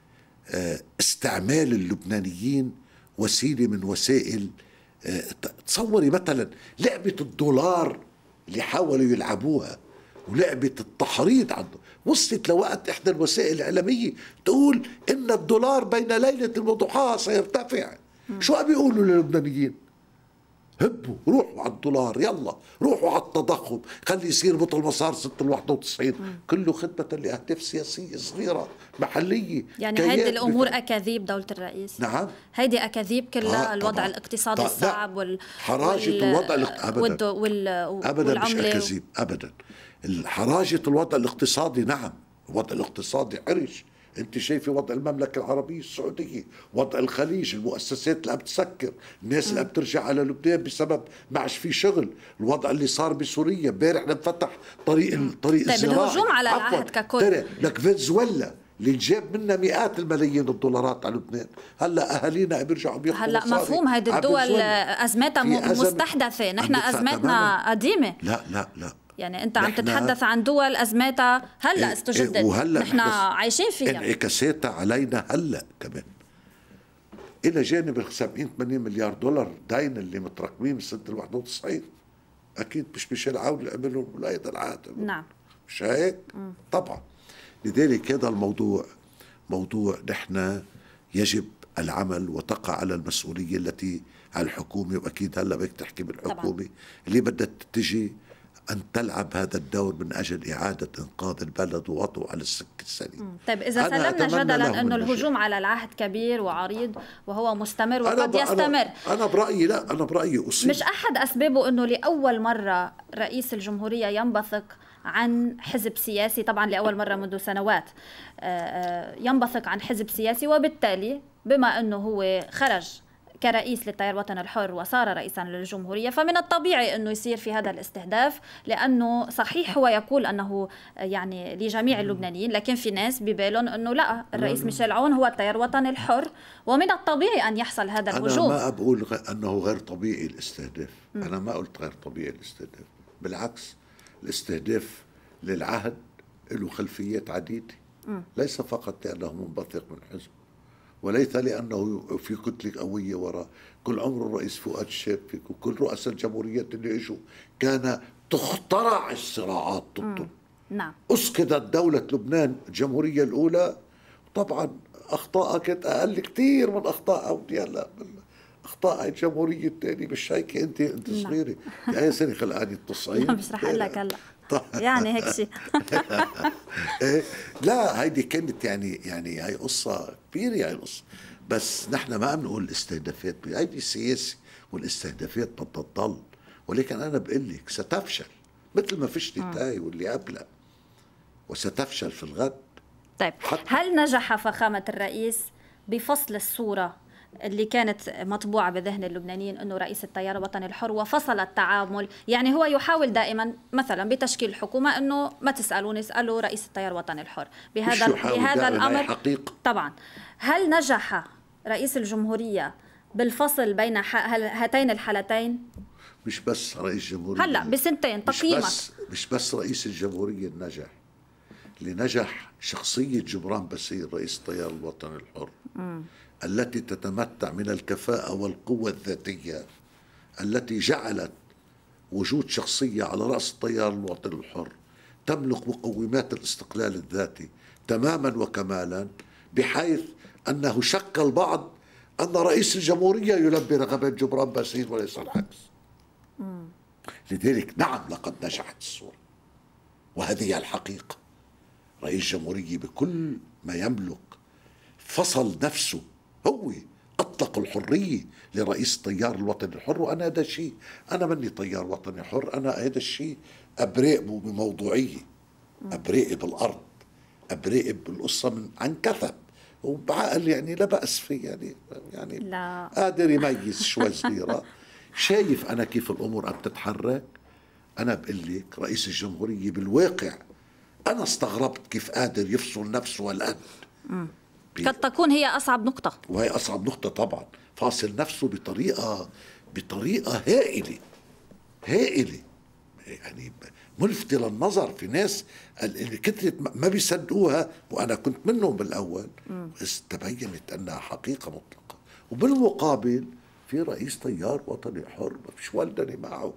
استعمال اللبنانيين وسيلة من وسائل. تصوري مثلا لعبة الدولار اللي حاولوا يلعبوها ولعبة التحريض عنده وصلت لوقت إحدى الوسائل الإعلامية تقول إن الدولار بين ليلة وضحاها سيرتفع. شو عم بيقولوا للبنانيين؟ هبوا روحوا على الدولار، يلا روحوا على التضخم، خلي يصير بطل مسار ستة واحد وتسعين، كله خدمة لأهداف سياسية صغيرة محلية. يعني هيدي الأمور أكاذيب دولة الرئيس. نعم هيدي أكاذيب كلها. آه الوضع طبعاً. الاقتصادي طبعاً. الصعب وال حراجة وال... الوضع الاق... أبدا وال... أبدا مش أكاذيب أبدا. حراجة الوضع الاقتصادي، نعم الوضع الاقتصادي حرج. انت شايفه وضع المملكه العربيه السعوديه، وضع الخليج، المؤسسات اللي عم تسكر، الناس اللي عم ترجع على لبنان بسبب ما عادش في شغل، الوضع اللي صار بسوريا امبارح لما فتح طريق الطريق طيب الزراعي. الهجوم على العهد ككل. ترى لك فنزويلا اللي جاب منا مئات الملايين الدولارات على لبنان، هلا اهالينا عم بيرجعوا بياخذوا هلا مفهوم هيدي الدول ازماتها مستحدثه، نحن ازماتنا قديمه. لا لا لا يعني انت عم تتحدث عن دول ازماتها هلا استجدت، وهلا نحن عايشين فيها، انعكاساتها علينا هلا كمان. الى جانب ال سبعين ثمانين مليار دولار دين اللي متراكمين من سنه ال واحد وتسعين، اكيد مش ميشيل عون اللي عملهم ولاية العهد. نعم مش هيك؟ مم. طبعا. لذلك هذا الموضوع موضوع نحن يجب العمل، وتقع على المسؤوليه التي على الحكومه، واكيد هلا بدك تحكي بالحكومه طبعا. اللي بدها تجي أن تلعب هذا الدور من أجل إعادة إنقاذ البلد ووضعه على السك السليم. طيب إذا سلمنا جدلا أنه الهجوم على العهد كبير وعريض وهو مستمر وقد أنا يستمر، أنا, أنا برأيي لا أنا برأيي أصيب. مش أحد أسبابه أنه لأول مرة رئيس الجمهورية ينبثق عن حزب سياسي، طبعا لأول مرة منذ سنوات ينبثق عن حزب سياسي، وبالتالي بما أنه هو خرج كرئيس للتيار الوطني الحر وصار رئيسا للجمهورية، فمن الطبيعي أنه يصير في هذا الاستهداف، لأنه صحيح هو يقول أنه يعني لجميع اللبنانيين، لكن في ناس ببالهم أنه لا، الرئيس ميشيل عون هو التيار الوطني الحر، ومن الطبيعي أن يحصل هذا الهجوم. أنا ما أقول أنه غير طبيعي الاستهداف، م. أنا ما قلت غير طبيعي الاستهداف، بالعكس الاستهداف للعهد له خلفيات عديدة، م. ليس فقط لأنه منبثق من حزب، وليس لأنه في كتلة قوية وراء. كل عمر الرئيس فؤاد الشاب وكل رؤساء الجمهوريات اللي اجوا كان تخترع الصراعات ضدهم. نعم. أسقطت دولة لبنان الجمهورية الأولى، طبعا أخطاءها كانت أقل كتير من أخطاء أودي هلا أخطاء الجمهورية الثانية. مش هيك أنت أنت صغيرة يا سنة خلقاني التصعيد. مش رح أقول لك هلا يعني هيك شيء. لا هيدي كانت يعني يعني هي قصة كبيرة، هي القصة، بس نحن ما بنقول الاستهدافات هيدي سياسي، والاستهدافات بدها تضل، ولكن أنا بقول لك ستفشل مثل ما فشلت هاي واللي قبلها، وستفشل في الغد. طيب هل نجح فخامة الرئيس بفصل الصورة اللي كانت مطبوعة بذهن اللبنانيين أنه رئيس التيار الوطني الحر وفصل التعامل؟ يعني هو يحاول دائما مثلا بتشكيل الحكومة أنه ما تسألون، اسألوا رئيس التيار الوطني الحر بهذا بهذا الأمر. حقيقة. طبعا هل نجح رئيس الجمهورية بالفصل بين هاتين الحالتين؟ مش بس رئيس الجمهورية هلا بسنتين تقييمك. مش بس مش بس رئيس الجمهورية نجح، اللي نجح شخصية جبران باسيل رئيس التيار الوطني الحر، م. التي تتمتع من الكفاءة والقوة الذاتية التي جعلت وجود شخصية على رأس التيار الوطني الحر تملك مقومات الاستقلال الذاتي تماما وكمالا، بحيث أنه شك البعض أن رئيس الجمهورية يلبي رغبات جبران باسيل وليس العكس. لذلك نعم لقد نجحت الصورة، وهذه هي الحقيقة. رئيس الجمهورية بكل ما يملك فصل نفسه، هو أطلق الحرية لرئيس التيار الوطني الحر. وأنا هذا الشيء، أنا مني طيار وطني حر، أنا هذا الشيء أبرئه بموضوعية، أبرئه بالأرض، براقب القصة من عن كثب وبعقل، يعني لا بأس فيه، يعني يعني لا. قادر يميز شوي صغيرة. شايف أنا كيف الأمور عم تتحرك. أنا بقول لك رئيس الجمهورية بالواقع أنا استغربت كيف قادر يفصل نفسه هالقد. قد تكون هي أصعب نقطة، وهي أصعب نقطة طبعا. فاصل نفسه بطريقة بطريقة هائلة هائلة، يعني ملفتة للنظر. في ناس اللي كترت ما بيصدقوها، وأنا كنت منهم بالأول، بس تبينت أنها حقيقة مطلقة. وبالمقابل في رئيس تيار وطني حر ما فيش ولدني معه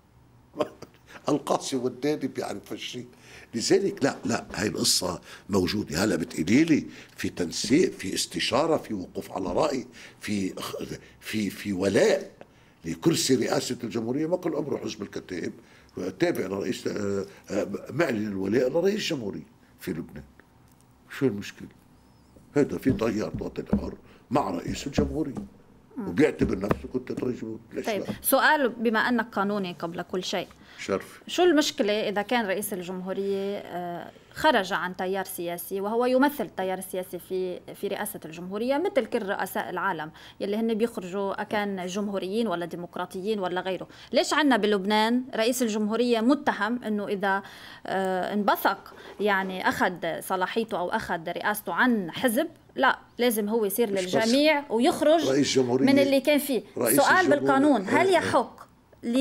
القاسي والداني بيعرف هالشيء. لذلك لا لا هاي القصة موجودة. هلا بتقولي لي في تنسيق، في استشارة، في وقوف على رأي، في في في ولاء لكرسي رئاسة الجمهورية. ما كل أمره حزب الكتائب تابع لرئيس، معلن الولاء لرئيس الجمهورية في لبنان. شو المشكلة؟ هذا في تيار وطني حر مع رئيس الجمهورية وبيعتبر نفسه كنت رئيس الجمهورية. طيب سؤال، بما أنك قانوني قبل كل شيء، شرف، شو المشكلة إذا كان رئيس الجمهورية خرج عن تيار سياسي وهو يمثل التيار السياسي في في رئاسة الجمهورية مثل كل رؤساء العالم يلي هن بيخرجوا أكان جمهوريين ولا ديمقراطيين ولا غيره؟ ليش عنا بلبنان رئيس الجمهورية متهم إنه إذا انبثق يعني أخذ صلاحيته أو أخذ رئاسته عن حزب، لا لازم هو يصير للجميع ويخرج من اللي كان فيه؟ سؤال بالقانون، هل يحق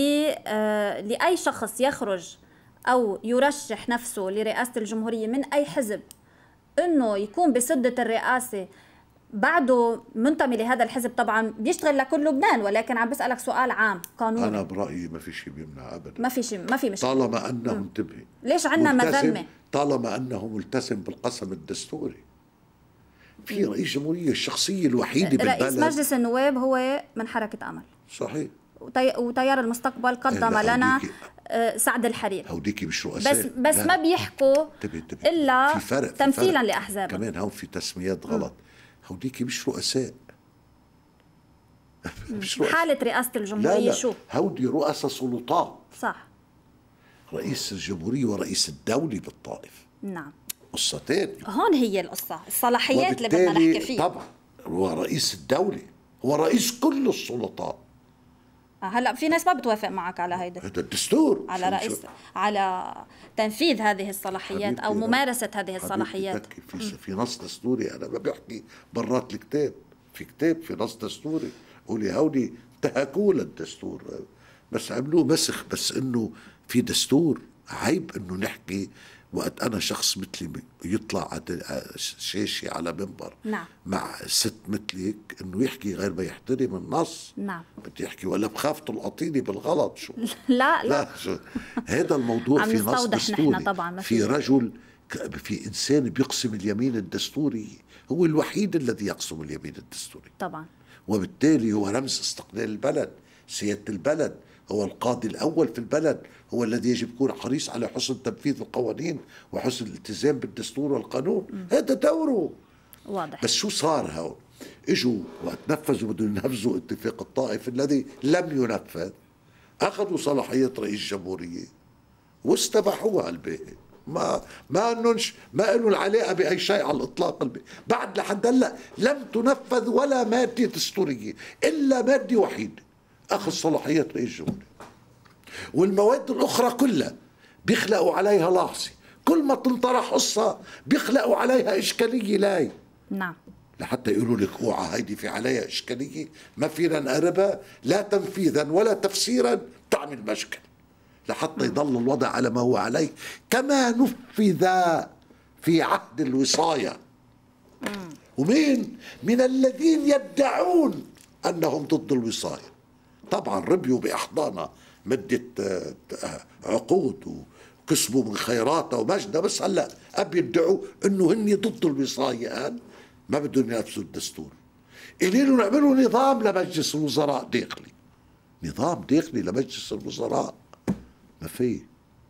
لأي شخص يخرج أو يرشح نفسه لرئاسة الجمهورية من أي حزب أنه يكون بسدة الرئاسة بعده منتمي لهذا الحزب؟ طبعا بيشتغل لكل لبنان، ولكن عم بسألك سؤال عام قانوني. أنا برأيي ما في شيء بيمنع أبدا، ما في شيء، ما في مشكلة طالما أنه انتبه. ليش عنا مذمة؟ طالما أنه ملتزم بالقسم الدستوري. في رئيس جمهورية الشخصية الوحيدة بالبلد رئيس مجلس النواب هو من حركة أمل، صحيح، وتيار المستقبل قدم لنا سعد الحريري. هوديكي مش رؤساء، بس بس لا. ما بيحكوا تبي تبي الا في فرق تمثيلا لاحزاب. كمان هون في تسميات غلط. هوديكي مش رؤساء مش رؤساء. حالة رئاسة الجمهورية لا لا. شو هودي رؤساء سلطات، صح. رئيس الجمهورية ورئيس الدولة بالطائف، نعم، قصتين. هون هي القصة، الصلاحيات اللي بدنا نحكي فيها. طبعا هو رئيس الدولة، هو رئيس كل السلطات. هلا في ناس ما بتوافق معك على هيدا، هذا الدستور على رئيس على تنفيذ هذه الصلاحيات او ممارسه هذه الصلاحيات. في في نص دستوري، انا ما بحكي برات الكتاب، في كتاب في نص دستوري قولي هودي انتهكوا للدستور بس عملوه مسخ. بس انه في دستور، عيب انه نحكي وقت انا شخص مثلي يطلع على شاشه على منبر نعم. مع ست مثلك انه يحكي غير ما يحترم النص. نعم. بدي يحكي ولا بخاف تلقطيني بالغلط. شو لا لا, لا شو. هذا الموضوع في نص دستوري، طبعا في رجل، في انسان بيقسم اليمين الدستوري، هو الوحيد الذي يقسم اليمين الدستوري طبعا، وبالتالي هو رمز استقلال البلد، سيادة البلد، هو القاضي الأول في البلد، هو الذي يجب يكون حريص على حسن تنفيذ القوانين وحسن الالتزام بالدستور والقانون. م. هذا دوره واضح. بس شو صار هون؟ اجوا وقت نفذوا بدهم ينفذوا اتفاق الطائف الذي لم ينفذ، أخذوا صلاحية رئيس جمهورية واستباحوها على الباقي. ما ما انش ما لهم العلاقه باي شيء على الاطلاق. الباقي بعد لحد هلا لم تنفذ ولا ماده دستوريه الا ماده وحيده، اخذ صلاحيه رئيس الجمهوريه، والمواد الاخرى كلها بيخلقوا عليها لاحظي، كل ما تنطرح قصه بيخلقوا عليها اشكاليه. لاي نعم، لحتى يقولوا لك اوعى هيدي في عليها اشكاليه ما فينا نقربها، لا تنفيذا ولا تفسيرا تعمل مشكل، لحتى يضل الوضع على ما هو عليه كما نفذ في عهد الوصاية. ومين من الذين يدعون أنهم ضد الوصاية طبعا ربيوا بأحضانها مدة عقود وكسبوا من خيراتها ومجدها، بس هلا أب يدعوا أنه هن ضد الوصاية، قال ما بدهم ينفذوا الدستور. قالوا نعملوا نظام لمجلس الوزراء داخلي، نظام داخلي لمجلس الوزراء ما فيه.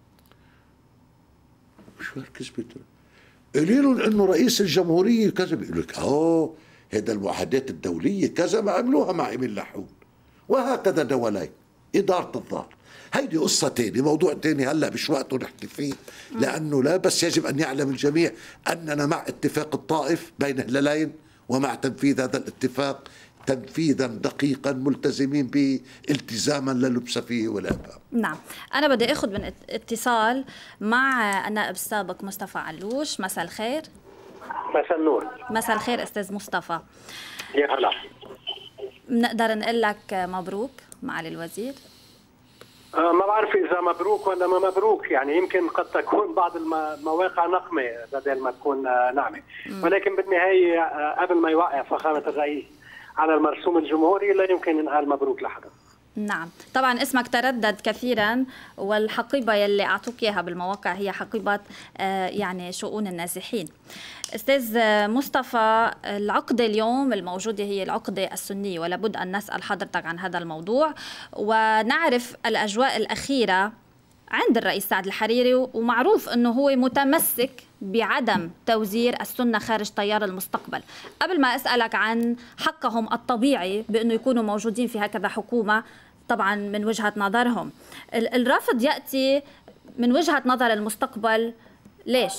شو هالكذبة؟ قالوا لهم انه رئيس الجمهورية كذا، بيقول لك اوه هذا المعاهدات الدولية كذا ما عملوها مع ايميل لحون، وهكذا دولين إدارة الظهر. هيدي قصة تاني، موضوع تاني هلا مش وقته نحكي فيه، لأنه لا بس يجب أن يعلم الجميع أننا مع اتفاق الطائف بين هلالين ومع تنفيذ هذا الاتفاق تنفيذا دقيقا ملتزمين به التزاما لا لبس فيه ولا أبا. نعم، أنا بدي أخذ من اتصال مع النائب السابق مصطفى علوش. مساء الخير. مساء النور. مساء الخير أستاذ مصطفى. يا هلا. بنقدر نقول لك مبروك معالي الوزير؟ أه ما بعرف إذا مبروك ولا ما مبروك، يعني يمكن قد تكون بعض المواقع نقمة بدل ما تكون نعمة، ولكن بالنهاية قبل ما يوقع فخامة الرئيس على المرسوم الجمهوري لا يمكن ينقال مبروك لحدا. نعم، طبعا اسمك تردد كثيرا، والحقيبة يلي أعطوك إياها بالمواقع هي حقيبة يعني شؤون النازحين. أستاذ مصطفى، العقدة اليوم الموجودة هي العقدة السنية، ولابد أن نسأل حضرتك عن هذا الموضوع ونعرف الأجواء الأخيرة عند الرئيس سعد الحريري، ومعروف أنه هو متمسك بعدم توزير السنة خارج تيار المستقبل. قبل ما أسألك عن حقهم الطبيعي بأنه يكونوا موجودين في هكذا حكومة، طبعا من وجهة نظرهم الرفض يأتي من وجهة نظر المستقبل، ليش؟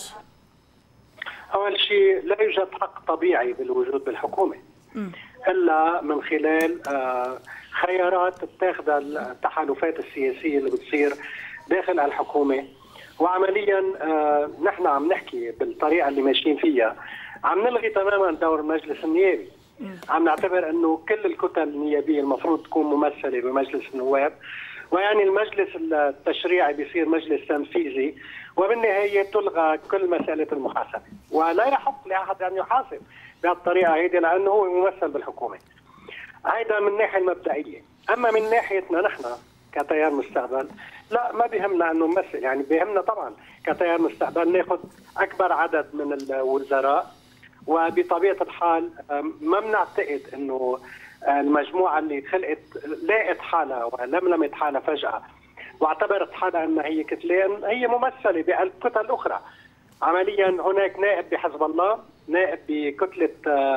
أول شيء لا يوجد حق طبيعي بالوجود بالحكومة م. إلا من خلال خيارات تتخذها التحالفات السياسية اللي بتصير داخل الحكومة. وعمليا نحن عم نحكي بالطريقة اللي ماشيين فيها عم نلغي تماما دور المجلس النيابي. عم نعتبر انه كل الكتل النيابيه المفروض تكون ممثله بمجلس النواب، ويعني المجلس التشريعي بيصير مجلس تنفيذي، وبالنهايه تلغى كل مساله المحاسبه، ولا يحق لاحد ان يحاسب بهالطريقه هيدي لانه هو ممثل بالحكومه. هيدا من الناحيه المبدئيه. اما من ناحيتنا نحن كتيار مستقبل لا، ما بيهمنا انه نمثل، يعني بيهمنا طبعا كتيار مستقبل ناخذ اكبر عدد من الوزراء، وبطبيعه الحال ما بنعتقد انه المجموعه اللي خلقت لاقت حالها ولملمت حالها فجاه واعتبرت حالها انها هي كتلين، هي ممثله بقلب كتل اخرى. عمليا هناك نائب بحزب الله، نائب بكتله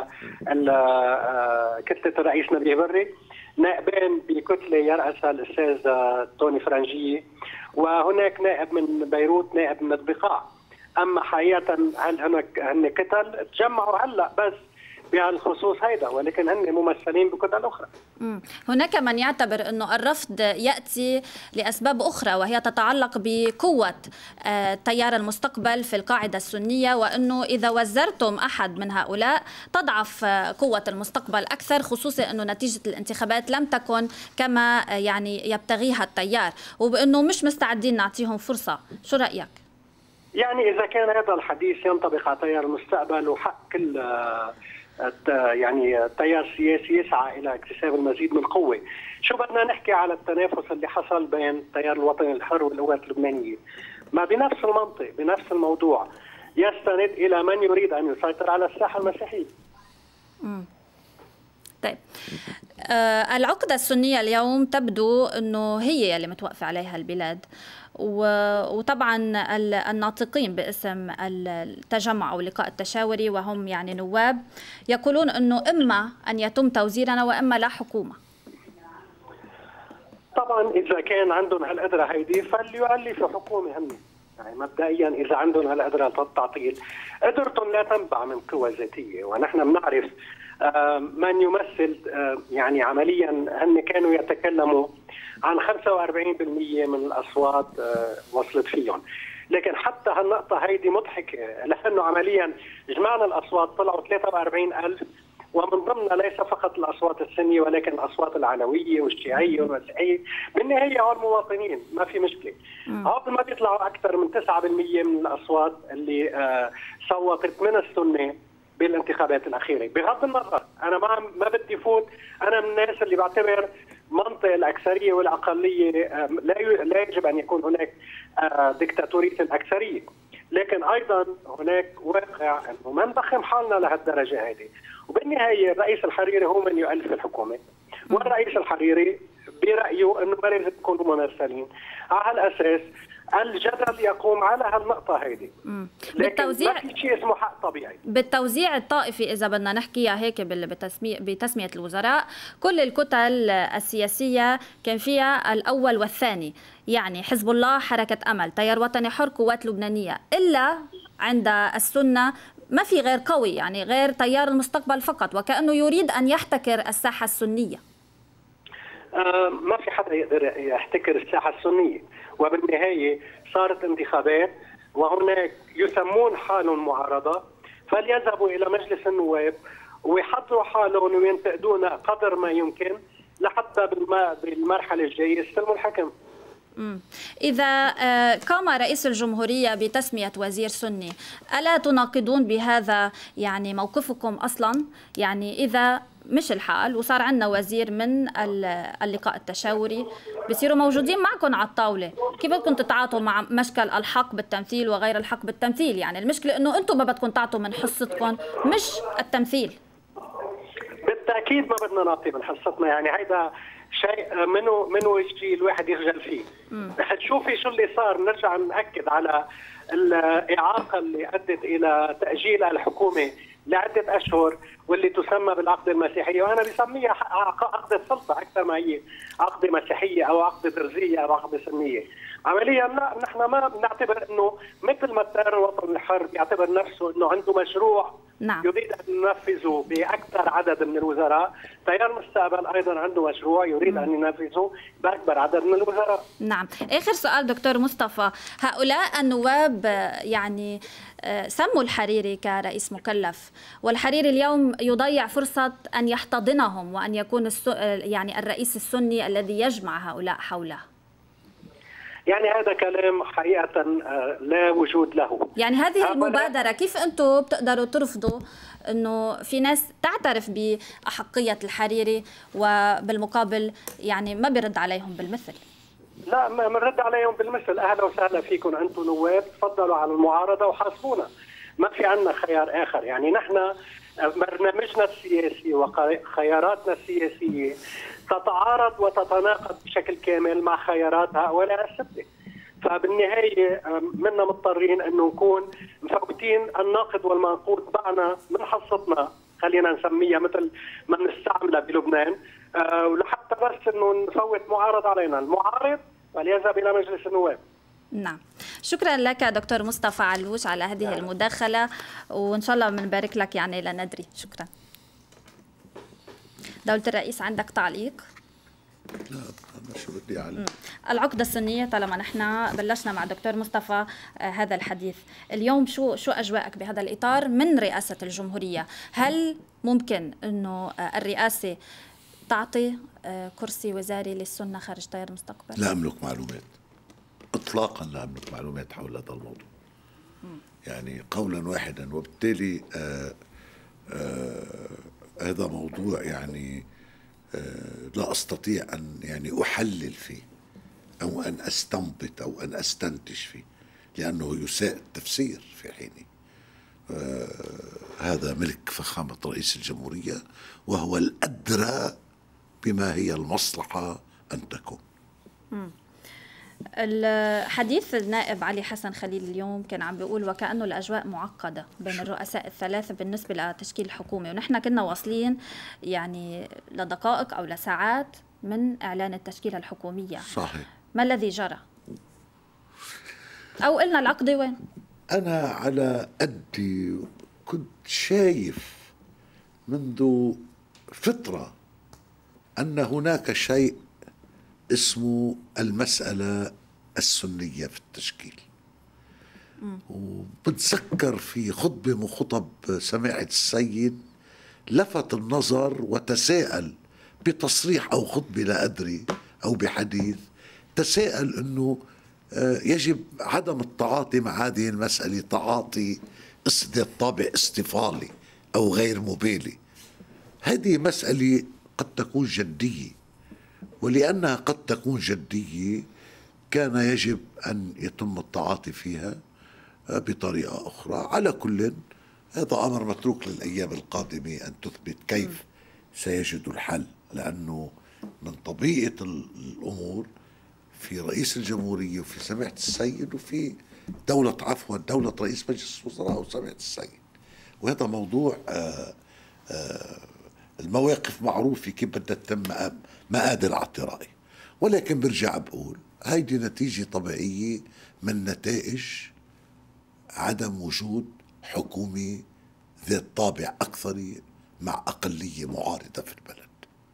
كتله الرئيس نبيه بري، نائبين بكتله يرأسها الاستاذ توني فرنجيه، وهناك نائب من بيروت، نائب من البقاع. اما حقيقه هل هناك هن كتل تجمعوا هلا بس بهالخصوص هيدا، ولكن هن ممثلين بكتل اخرى. مم. هناك من يعتبر انه الرفض ياتي لاسباب اخرى، وهي تتعلق بقوه آه تيار المستقبل في القاعده السنيه، وانه اذا وزرتم احد من هؤلاء تضعف آه قوه المستقبل اكثر، خصوصا انه نتيجه الانتخابات لم تكن كما آه يعني يبتغيها التيار، وبانه مش مستعدين نعطيهم فرصه. شو رايك؟ يعني اذا كان هذا الحديث ينطبق على تيار المستقبل وحق كل آه يعني تيار سياسي يسعى الى اكتساب المزيد من القوه، شو بدنا نحكي على التنافس اللي حصل بين تيار الوطن الحر والقوات اللبنانيه؟ ما بنفس المنطق، بنفس الموضوع، يستند الى من يريد ان يسيطر على الساحه المسيحيه. امم طيب، آه العقده السنيه اليوم تبدو انه هي اللي متوقف عليها البلاد، وطبعا الناطقين باسم التجمع او اللقاء التشاوري وهم يعني نواب يقولون انه اما ان يتم توزيرنا واما لا حكومه. طبعا اذا كان عندهم هالقدره هيدي فليؤلفوا حكومه هن، يعني مبدئيا اذا عندهم هالقدره التعطيل، قدرتهم لا تنبع من قوى ذاتيه، ونحن بنعرف من يمثل يعني عمليا هن كانوا يتكلموا عن خمسة وأربعين بالمئة من الأصوات وصلت فيهم، لكن حتى هالنقطة هيدي مضحكة لأنه عمليا جمعنا الأصوات طلعوا ثلاثة وأربعين ألف، ومن ضمنها ليس فقط الأصوات السنية ولكن الأصوات العلوية والشيعية والمسيحية، بالنهاية هول مواطنين ما في مشكلة. هول ما بيطلعوا أكثر من تسعة بالمئة من الأصوات اللي صوتت من السنة بالانتخابات الأخيرة. بغض النظر أنا ما ما بدي فوت، أنا من الناس اللي بعتبر منطق الأكثرية والأقلية لا لا يجب أن يكون هناك دكتاتورية الأكثرية، لكن أيضا هناك واقع أنه ما نضخم حالنا لهالدرجة هذه. وبالنهاية الرئيس الحريري هو من يؤلف الحكومة، والرئيس الحريري برأيه أنه ما لازم يكونوا ممثلين. على هالأساس الجدل يقوم على هالنقطة هيدي. بالتوزيع ما في شيء اسمه حق طبيعي. بالتوزيع الطائفي إذا بدنا نحكيها هيك بتسمية, بتسمية الوزراء، كل الكتل السياسية كان فيها الأول والثاني، يعني حزب الله، حركة أمل، تيار وطني حر، قوات لبنانية، إلا عند السنة ما في غير قوي، يعني غير تيار المستقبل فقط، وكأنه يريد أن يحتكر الساحة السنية. آه ما في حدا يقدر يحتكر الساحة السنية، وبالنهاية صارت انتخابات وهناك يسمون حالهم معارضة، فليذهبوا إلى مجلس النواب ويحضروا حالهم وينتقدون قدر ما يمكن لحتى بالمرحلة الجاية يستلموا الحكم. إذا قام رئيس الجمهورية بتسمية وزير سني، ألا تناقضون بهذا يعني موقفكم أصلا؟ يعني إذا مش الحال وصار عندنا وزير من اللقاء التشاوري بصيروا موجودين معكم على الطاولة، كيف بدكم تتعاطوا مع مشكل الحق بالتمثيل وغير الحق بالتمثيل؟ يعني المشكلة إنه أنتم ما بدكم تعطوا من حصتكم، مش التمثيل. بالتأكيد ما بدنا نعطي من حصتنا، يعني هيدا شيء منه منه شيء الواحد يخجل فيه. رح تشوفي شو اللي صار، نرجع نأكد على الإعاقة اللي أدت إلى تأجيل الحكومة لعدة أشهر واللي تسمى بالعقدة المسيحية، وأنا بسميها عقدة سلطة أكثر ما هي عقدة مسيحية أو عقدة درزية أو عقدة سنية. عمليا لا، نحن ما بنعتبر إنه مثل ما التيار الوطني الحر بيعتبر نفسه إنه عنده مشروع نعم. يريد أن ينفذه بأكثر عدد من الوزراء، تيار المستقبل أيضا عنده مشروع يريد أن ينفذه بأكبر عدد من الوزراء. نعم. آخر سؤال دكتور مصطفى، هؤلاء النواب يعني سموا الحريري كرئيس مكلف، والحريري اليوم يضيع فرصة أن يحتضنهم وأن يكون يعني الرئيس السني الذي يجمع هؤلاء حوله. يعني هذا كلام حقيقة لا وجود له. يعني هذه المبادرة كيف أنتم بتقدروا ترفضوا أنه في ناس تعترف بأحقية الحريري وبالمقابل يعني ما بيرد عليهم بالمثل؟ لا، ما بنرد عليهم بالمثل. أهلا وسهلا فيكم أنتم نواب، تفضلوا على المعارضة وحاسبونا، ما في عندنا خيار آخر. يعني نحن برنامجنا السياسي وخياراتنا السياسية تتعارض وتتناقض بشكل كامل مع خيارات هؤلاء الستة، فبالنهاية منا مضطرين أنه نكون مفوتين الناقد والمنقود معنا من حصتنا، خلينا نسميها مثل ما بنستعملها بلبنان، أه ولحتى بس أنه نفوت معارض علينا. المعارض فليذهب إلى مجلس النواب. نعم، شكرا لك دكتور مصطفى علوش على هذه المداخلة، وإن شاء الله بنبارك لك يعني لندري. شكرا. دولة الرئيس عندك تعليق؟ لا أنا شو بدي أعلم. العقدة السنية، طالما نحن بلشنا مع دكتور مصطفى آه هذا الحديث اليوم، شو شو أجواءك بهذا الإطار من رئاسة الجمهورية؟ هل ممكن إنه آه الرئاسة تعطي آه كرسي وزاري للسنة خارج تيار المستقبل؟ لا أملك معلومات إطلاقا، لا أملك معلومات حول هذا الموضوع. م. يعني قولا واحدا، وبالتالي آه آه هذا موضوع يعني لا أستطيع أن يعني أحلل فيه أو أن أستنبط أو أن أستنتج فيه، لأنه يساء التفسير في حينه. آه هذا ملك فخامة رئيس الجمهورية، وهو الأدرى بما هي المصلحة أن تكون. الحديث النائب علي حسن خليل اليوم كان عم بيقول وكأنه الأجواء معقدة بين الرؤساء الثلاثة بالنسبة لتشكيل الحكومة، ونحن كنا واصلين يعني لدقائق أو لساعات من إعلان التشكيلة الحكومية. صحيح. ما الذي جرى؟ أو قلنا العقدة وين؟ أنا على قدي كنت شايف منذ فترة أن هناك شيء اسمه المسألة السنية في التشكيل. م. وبتذكر في خطبة من خطب سماحة السيد لفت النظر وتساءل بتصريح أو خطبة لا أدري أو بحديث، تساءل أنه يجب عدم التعاطي مع هذه المسألة تعاطي ذات طابع اصطفالي أو غير مبالي. هذه مسألة قد تكون جدية، ولأنها قد تكون جدية كان يجب أن يتم التعاطي فيها بطريقة أخرى. على كل هذا أمر متروك للأيام القادمة أن تثبت كيف سيجد الحل، لأنه من طبيعة الأمور في رئيس الجمهورية وفي سماحة السيد وفي دولة عفوا دولة رئيس مجلس الوزراء وسماحة السيد. وهذا موضوع آآ آآ المواقف معروفة كيف بدها تتم، ما قادر أعطي رأي، ولكن برجع بقول هيدي نتيجة طبيعية من نتائج عدم وجود حكومة ذات طابع أكثري مع أقلية معارضة في البلد.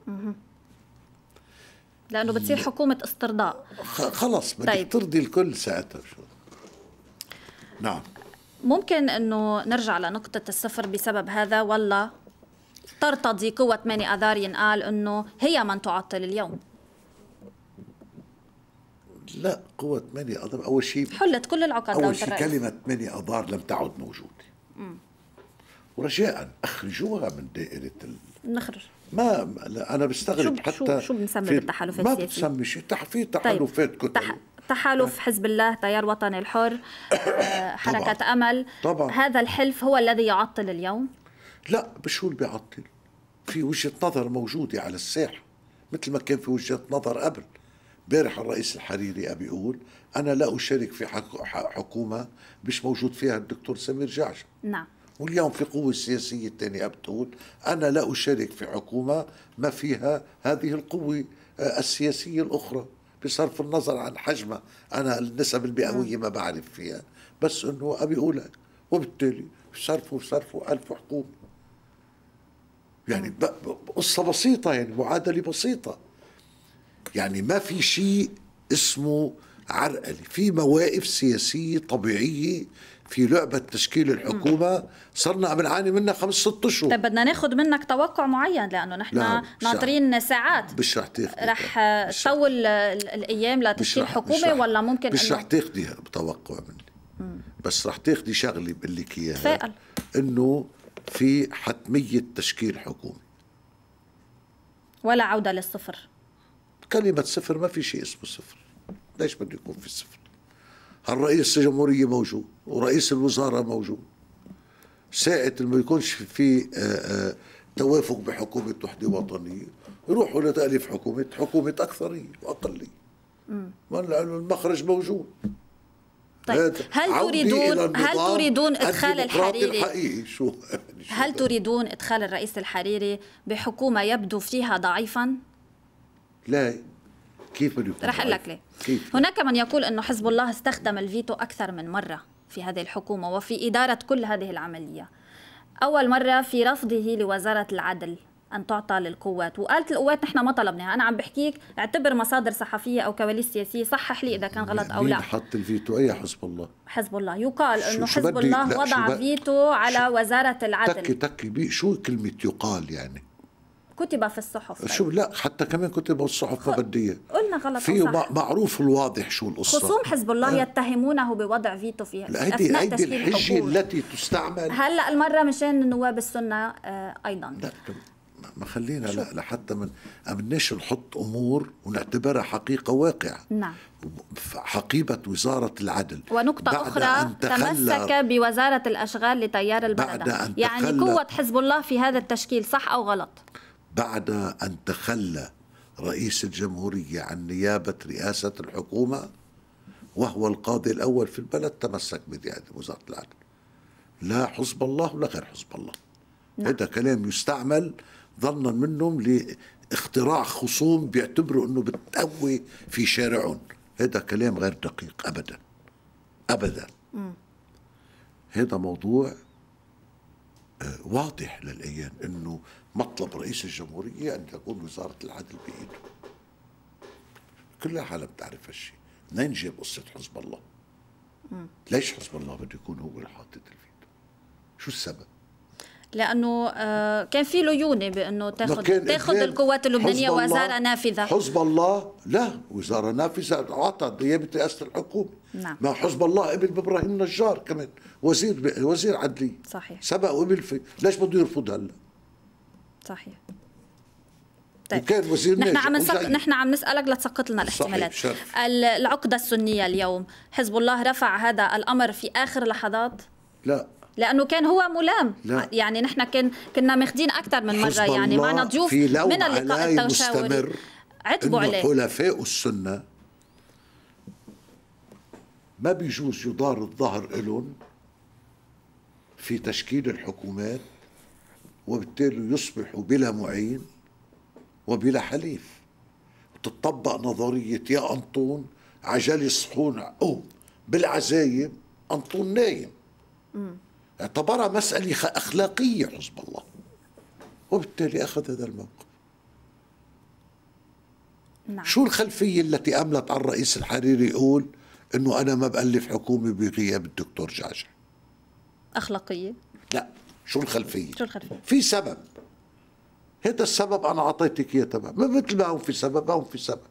لأنه بتصير حكومة استرضاء. خلص بدك طيب. ترضي الكل ساعتها. شو نعم. ممكن أنه نرجع لنقطة الصفر بسبب هذا، ولا ترتضي قوة ثمانية آذار ينقال أنه هي من تعطل اليوم؟ لا، قوة ثمانية آذار أول شيء حلت كل العقد. أول شيء كلمة ثمانية آذار لم تعد موجودة. مم. ورجاء أخرجوها من دائرة ال... نخرج. ما لا أنا بستغرب حتى شو شو بنسمي بالتحالفات ما السياسية؟ ما بتسمي شيء في تحالفات طيب. كتل تح... تحالف حزب الله، تيار وطني الحر، حركة طبعاً. أمل طبعاً. هذا الحلف هو الذي يعطل اليوم؟ لا، مش هو اللي بيعطل، في وجهة نظر موجودة على الساحة مثل ما كان في وجهة نظر قبل. بارح الرئيس الحريري بيقول أنا لا أشارك في حكومة مش موجود فيها الدكتور سمير جعجع. نعم. واليوم في قوة سياسية الثانية بتقول أنا لا أشارك في حكومة ما فيها هذه القوة السياسية الأخرى، بصرف النظر عن حجمها. أنا النسب المئوية ما بعرف فيها، بس أنه أبي أقولها، وبالتالي صرفوا صرفوا ألف حكومة. يعني قصة بسيطة، يعني معادلة بسيطة. يعني ما في شيء اسمه عرقلة، في مواقف سياسية طبيعية في لعبة تشكيل الحكومة صرنا بنعاني منها خمس ست اشهر. طيب بدنا ناخذ منك توقع معين، لانه نحن ناطرين ساعات. مش رح تاخذي رح تطول الايام لتشكيل حكومة، ولا ممكن مش رح تاخذي بتوقع مني. مم. بس رح تاخذي شغلة بقول لك اياها، تفائل انه في حتمية تشكيل حكومة ولا عودة للصفر. كلمة صفر ما في شيء اسمه صفر. ليش بده يكون في صفر؟ الرئيس الجمهورية موجود ورئيس الوزراء موجود. ساعة ما يكونش في آآ آآ توافق بحكومة وحدة وطنية يروحوا لتأليف حكومة حكومة أكثرية وأقلية. المخرج موجود. طيب هل تريدون هل تريدون إدخال الحريري شو هل تريدون إدخال الرئيس الحريري بحكومة يبدو فيها ضعيفا؟ لا، كيف بده يكون؟ رح أقول لك ليه. كيف؟ هناك من يقول أنه حزب الله استخدم الفيتو أكثر من مرة في هذه الحكومة وفي إدارة كل هذه العملية. أول مرة في رفضه لوزارة العدل أن تعطى للقوات، وقالت القوات نحن ما طلبناها. أنا عم بحكيك اعتبر مصادر صحفية أو كواليس سياسية، صحح لي إذا كان غلط أو لا. مين حط الفيتو؟ أي حزب الله؟ حزب الله. يقال أنه حزب الله وضع فيتو على وزارة العدل. تكي تكي بي شو كلمة يقال يعني؟ كتب في الصحف. شو لا حتى كمان كتب الصحف ما بديه. قلنا غلط. في معروف الواضح شو القصة. خصوم حزب الله أه؟ يتهمونه بوضع فيتو فيها أثناء تشكيل الحجة التي تستعمل هلا المرة مشان نواب السنة آه أيضا. لا ما خلينا لا لحتى من بدناش نحط أمور ونعتبرها حقيقة واقعة. نعم. حقيبة وزارة العدل. ونقطة أخرى تمسك بوزارة الأشغال لتيار البلدة. يعني قوة حزب الله في هذا التشكيل صح أو غلط؟ بعد أن تخلى رئيس الجمهورية عن نيابة رئاسة الحكومة وهو القاضي الأول في البلد تمسك بقيادة وزارة العدل. لا حزب الله ولا غير حزب الله. نعم. هذا كلام يستعمل ظنا منهم لاختراع خصوم بيعتبروا أنه بتقوي في شارعهم. هذا كلام غير دقيق أبدا أبدا. م. هذا موضوع واضح للأيام أنه مطلب رئيس الجمهورية أن تكون وزارة العدل بإيده. كل العالم بتعرف هالشيء. منين جاب قصة حزب الله؟ مم. ليش حزب الله بده يكون هو اللي حاطط الفيتو؟ شو السبب؟ لأنه آه كان في ليونة بأنه تاخذ تاخذ القوات اللبنانية وزارة نافذة. حزب الله لا وزارة نافذة أعطى نيابة رئاسة الحكومة. نعم. ما حزب الله قبل بإبراهيم نجار كمان وزير وزير عدلية. صحيح. سبق وقبل في ليش بده يرفض هلا؟ صحيح. طيب. وكان وزير نحن عم نسق... نحن عم نسألك لتسقط لنا الاحتمالات. العقدة السنية اليوم حزب الله رفع هذا الأمر في آخر لحظات؟ لا. لأنه كان هو ملام. لا. يعني نحن كن كنا ماخذين أكثر من مرة، يعني معنا ضيوف من اللقاء التشاوري عتبوا عليه حلفاء السنة ما بيجوز يضار الظهر إلهم في تشكيل الحكومات، وبالتالي يصبحوا بلا معين وبلا حليف. وتطبق نظرية يا أنطون عجل يصحون أو بالعزايم أنطون نايم. اعتبرها مسألة أخلاقية حزب الله، وبالتالي أخذ هذا الموقف. نعم. شو الخلفية التي أملت على الرئيس الحريري يقول إنه أنا ما بألف حكومة بغياب الدكتور جعجع؟ أخلاقية؟ لا، شو الخلفية؟ شو الخلفية؟ في سبب. هذا السبب أنا أعطيتك إياه تمام، ما مثل ما هو في سبب، هو في سبب.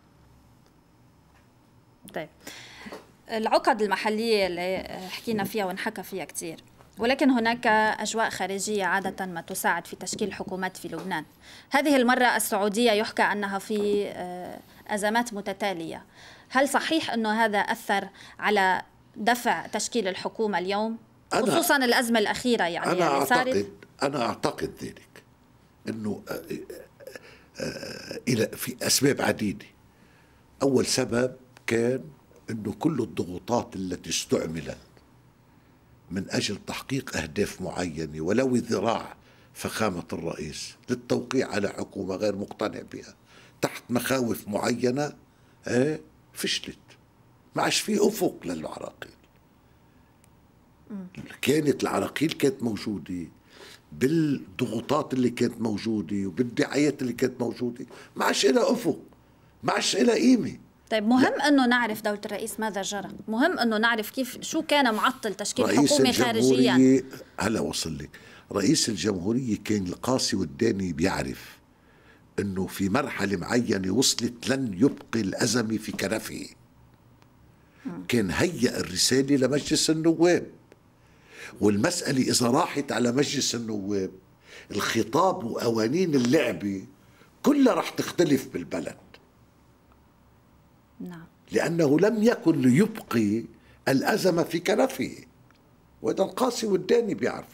طيب، العقد المحلية اللي حكينا فيها ونحكى فيها كتير، ولكن هناك أجواء خارجية عادة ما تساعد في تشكيل حكومات في لبنان. هذه المرة السعودية يحكى أنها في أزمات متتالية. هل صحيح أنه هذا أثر على دفع تشكيل الحكومة اليوم؟ خصوصا الأزمة الأخيرة يعني أنا يعني أعتقد صارت. أنا أعتقد ذلك، أنه إلى في أسباب عديدة. أول سبب كان أنه كل الضغوطات التي استعملت من أجل تحقيق أهداف معينة ولو ذراع فخامة الرئيس للتوقيع على حكومة غير مقتنع بها تحت مخاوف معينة فشلت. ما عادش في أفق للعراقيل. كانت العراقيل كانت موجودة بالضغوطات اللي كانت موجودة وبالدعايات اللي كانت موجودة، ما عادش لها أفق، ما عادش لها قيمة. طيب، مهم لا. انه نعرف دولة الرئيس ماذا جرى، مهم انه نعرف كيف شو كان معطل تشكيل حكومة خارجيا. هلا وصل لك، رئيس الجمهورية كان القاسي والداني بيعرف انه في مرحلة معينة وصلت لن يبقي الأزمة في كنفه. كان هيأ الرسالة لمجلس النواب، والمسألة إذا راحت على مجلس النواب الخطاب وقوانين اللعبة كلها رح تختلف بالبلد. نعم. لأنه لم يكن ليبقي الأزمة في كنفه، وإذا القاسي والداني بيعرف.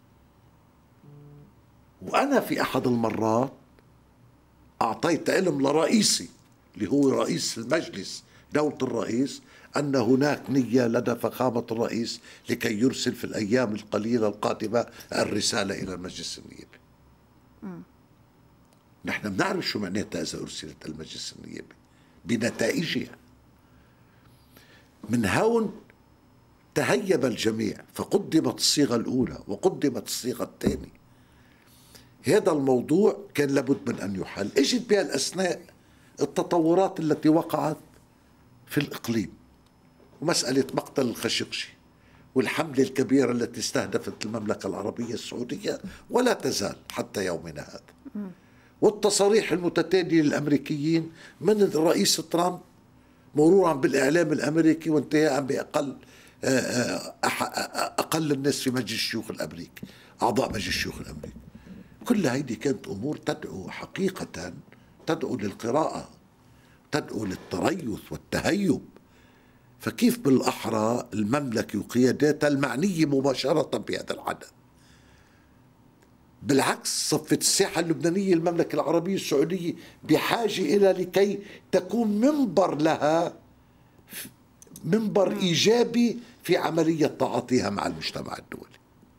وأنا في أحد المرات أعطيت علم لرئيسي اللي هو رئيس المجلس دولة الرئيس أن هناك نية لدى فخامة الرئيس لكي يرسل في الأيام القليلة القادمة الرسالة إلى المجلس النيابي. م. نحن بنعرف شو معناتها إذا أرسلت المجلس النيابي بنتائجها. من هون تهيب الجميع، فقدمت الصيغة الأولى وقدمت الصيغة الثانية. هذا الموضوع كان لابد من أن يحل. اجت بها الأثناء التطورات التي وقعت في الإقليم، ومسألة مقتل الخشقشي والحملة الكبيرة التي استهدفت المملكة العربية السعودية ولا تزال حتى يومنا هذا، والتصاريح المتتالية للأمريكيين من الرئيس ترامب مرورا بالإعلام الأمريكي وانتهاء بأقل أقل الناس في مجلس الشيوخ الأمريكي، أعضاء مجلس الشيوخ الأمريكي. كل هذه كانت أمور تدعو حقيقة، تدعو للقراءة، تدعو للتريث والتهيب. فكيف بالأحرى المملكة وقياداتها المعنية مباشرة بهذا العدد؟ بالعكس، صفت الساحة اللبنانية المملكة العربية السعودية بحاجة إلى لكي تكون منبر لها، منبر إيجابي في عملية تعاطيها مع المجتمع الدولي.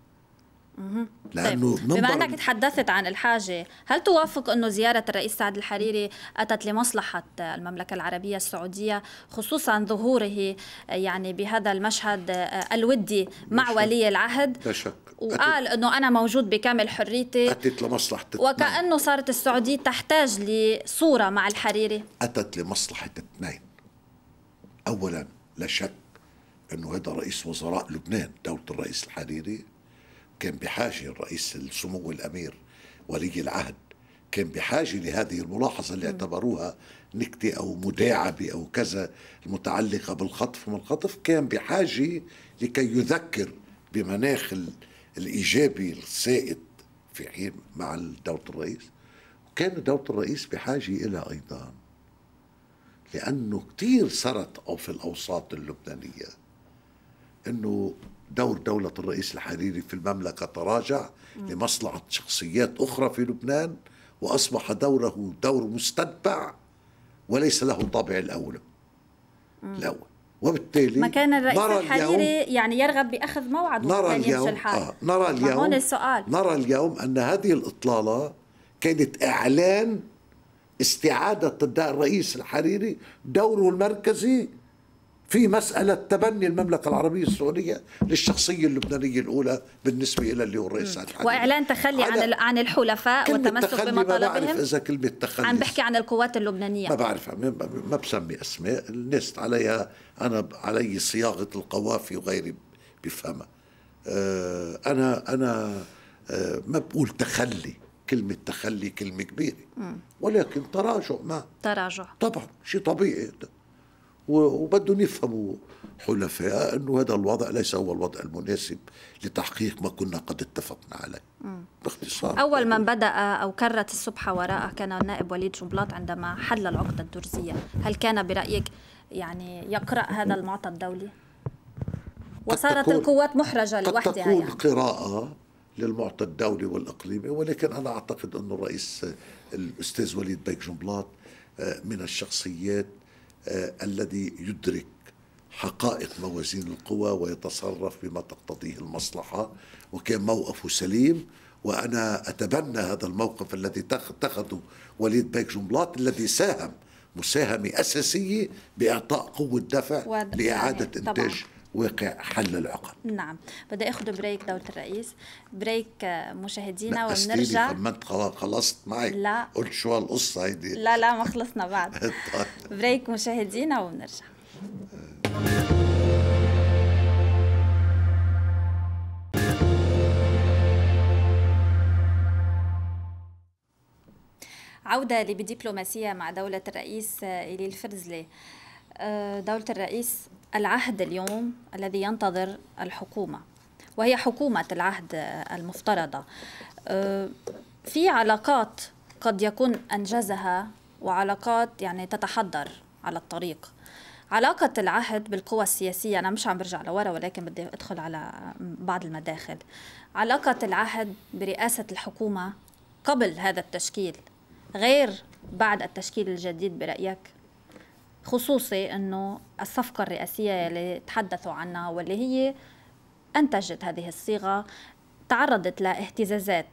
لأنه طيب، بما أنك تحدثت عن الحاجة، هل توافق أنه زيارة الرئيس سعد الحريري أتت لمصلحة المملكة العربية السعودية، خصوصا ظهوره يعني بهذا المشهد الودي مع ولي العهد؟ لا شك. وقال أنه أنا موجود بكامل حريتي، أتت لمصلحة، وكأنه صارت السعودية تحتاج لصورة مع الحريري. أتت لمصلحة اثنين. أولا لا شك أنه هذا رئيس وزراء لبنان دولة الرئيس الحريري، كان بحاجة الرئيس السمو الأمير ولي العهد كان بحاجة لهذه الملاحظة اللي اعتبروها نكتة أو مداعبة أو كذا المتعلقة بالخطف وما الخطف، كان بحاجة لكي يذكر بمناخ الإيجابي السائد في حين مع دولة الرئيس. وكان دولة الرئيس بحاجة إلى أيضا، لأنه كتير صارت أو في الأوساط اللبنانية أنه دور دولة الرئيس الحريري في المملكة تراجع لمصلحة شخصيات أخرى في لبنان، وأصبح دوره دور مستتبع وليس له طابع الأولى الأول. وبالتالي ما كان الرئيس نرى الحريري يعني يرغب بأخذ موعد نرى اليوم آه نرى اليوم هون السؤال. نرى اليوم أن هذه الإطلالة كانت إعلان استعادة الرئيس الحريري دوره المركزي في مسألة تبني المملكة العربية السعودية للشخصية اللبنانية الأولى بالنسبة إلى اللي هو الرئيس الحريري، وإعلان تخلي عن عن الحلفاء والتمسك بمطالبهم. ما بعرف إذا كلمة تخلي عم بحكي عن القوات اللبنانية، ما بعرف، ما بسمي أسماء الناس عليها، أنا علي صياغة القوافي وغيري بفهمها. أنا أنا ما بقول تخلي، كلمة تخلي كلمة كبيرة، ولكن تراجع، ما تراجع طبعا شيء طبيعي، وبدهم يفهموا حلفاء أنه هذا الوضع ليس هو الوضع المناسب لتحقيق ما كنا قد اتفقنا عليه. باختصار، أول من بدأ أو كرت السبحة وراءه كان النائب وليد جنبلاط عندما حل العقدة الدرزية. هل كان برأيك يعني يقرأ هذا المعطى الدولي؟ وصارت القوات محرجة لوحدها. قد تكون يعني قراءة للمعطى الدولي والإقليمي، ولكن أنا أعتقد أن الرئيس الأستاذ وليد بيك جنبلاط من الشخصيات الذي يدرك حقائق موازين القوى ويتصرف بما تقتضيه المصلحة، وكان موقفه سليم. وأنا أتبنى هذا الموقف الذي اتخذه وليد بيك جنبلاط، الذي ساهم مساهمة أساسية بإعطاء قوة دفع لإعادة إنتاج واقع حل العقد. نعم. بدي أخذ بريك دولة الرئيس، بريك مشاهدينا ونرجع. فهمت خلصت معي؟ لا، قلت شو هالقصة هيدي؟ لا لا ما خلصنا بعد. بريك مشاهدينا ونرجع. عودة لبدبلوماسية مع دولة الرئيس إلي الفرزلي. دولة الرئيس، العهد اليوم الذي ينتظر الحكومة وهي حكومة العهد المفترضة، في علاقات قد يكون أنجزها وعلاقات يعني تتحضر على الطريق. علاقة العهد بالقوى السياسية، أنا مش عم برجع لورا ولكن بدي أدخل على بعض المداخل. علاقة العهد برئاسة الحكومة قبل هذا التشكيل غير بعد التشكيل الجديد برأيك؟ خصوصي أنه الصفقة الرئاسية اللي تحدثوا عنها واللي هي أنتجت هذه الصيغة تعرضت لاهتزازات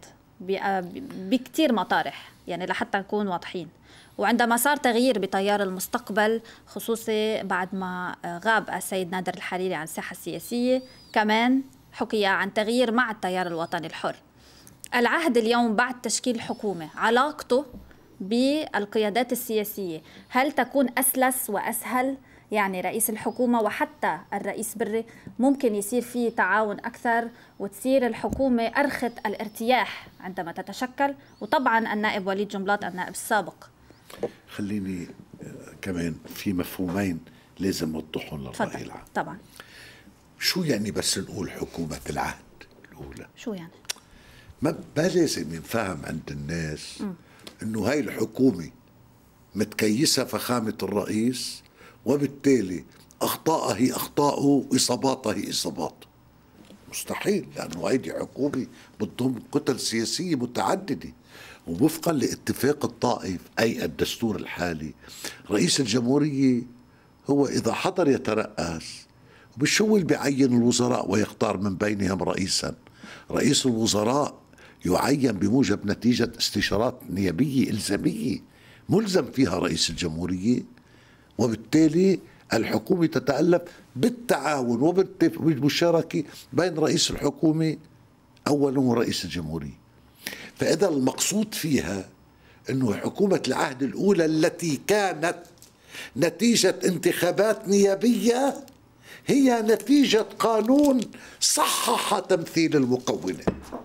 بكتير مطارح، يعني لحتى نكون واضحين. وعندما صار تغيير بتيار المستقبل، خصوصي بعد ما غاب السيد نادر الحريري عن الساحة السياسية، كمان حكي عن تغيير مع التيار الوطني الحر. العهد اليوم بعد تشكيل الحكومة، علاقته بالقيادات السياسية هل تكون أسلس وأسهل؟ يعني رئيس الحكومة وحتى الرئيس بري ممكن يصير فيه تعاون أكثر وتصير الحكومة أرخت الارتياح عندما تتشكل. وطبعا النائب وليد جنبلاط النائب السابق. خليني كمان في مفهومين لازم نوضحهم للرأي العام. طبعا. شو يعني بس نقول حكومة العهد الأولى؟ شو يعني؟ ما لازم ينفهم عند الناس م. انه هاي الحكومة متكيسة فخامة الرئيس، وبالتالي اخطاءها هي اخطاءه واصاباتها هي اصاباته. مستحيل، لانه هيدي حكومة بتضم كتل سياسية متعددة، ووفقا لاتفاق الطائف اي الدستور الحالي، رئيس الجمهورية هو اذا حضر يترأس، ومش هو اللي بيعين الوزراء ويختار من بينهم رئيسا. رئيس الوزراء يعين بموجب نتيجة استشارات نيابية إلزامية ملزم فيها رئيس الجمهورية، وبالتالي الحكومة تتألف بالتعاون وبالمشاركة بين رئيس الحكومة أولا ورئيس الجمهورية. فإذا المقصود فيها أنه حكومة العهد الأولى التي كانت نتيجة انتخابات نيابية هي نتيجة قانون صحح تمثيل المكونات.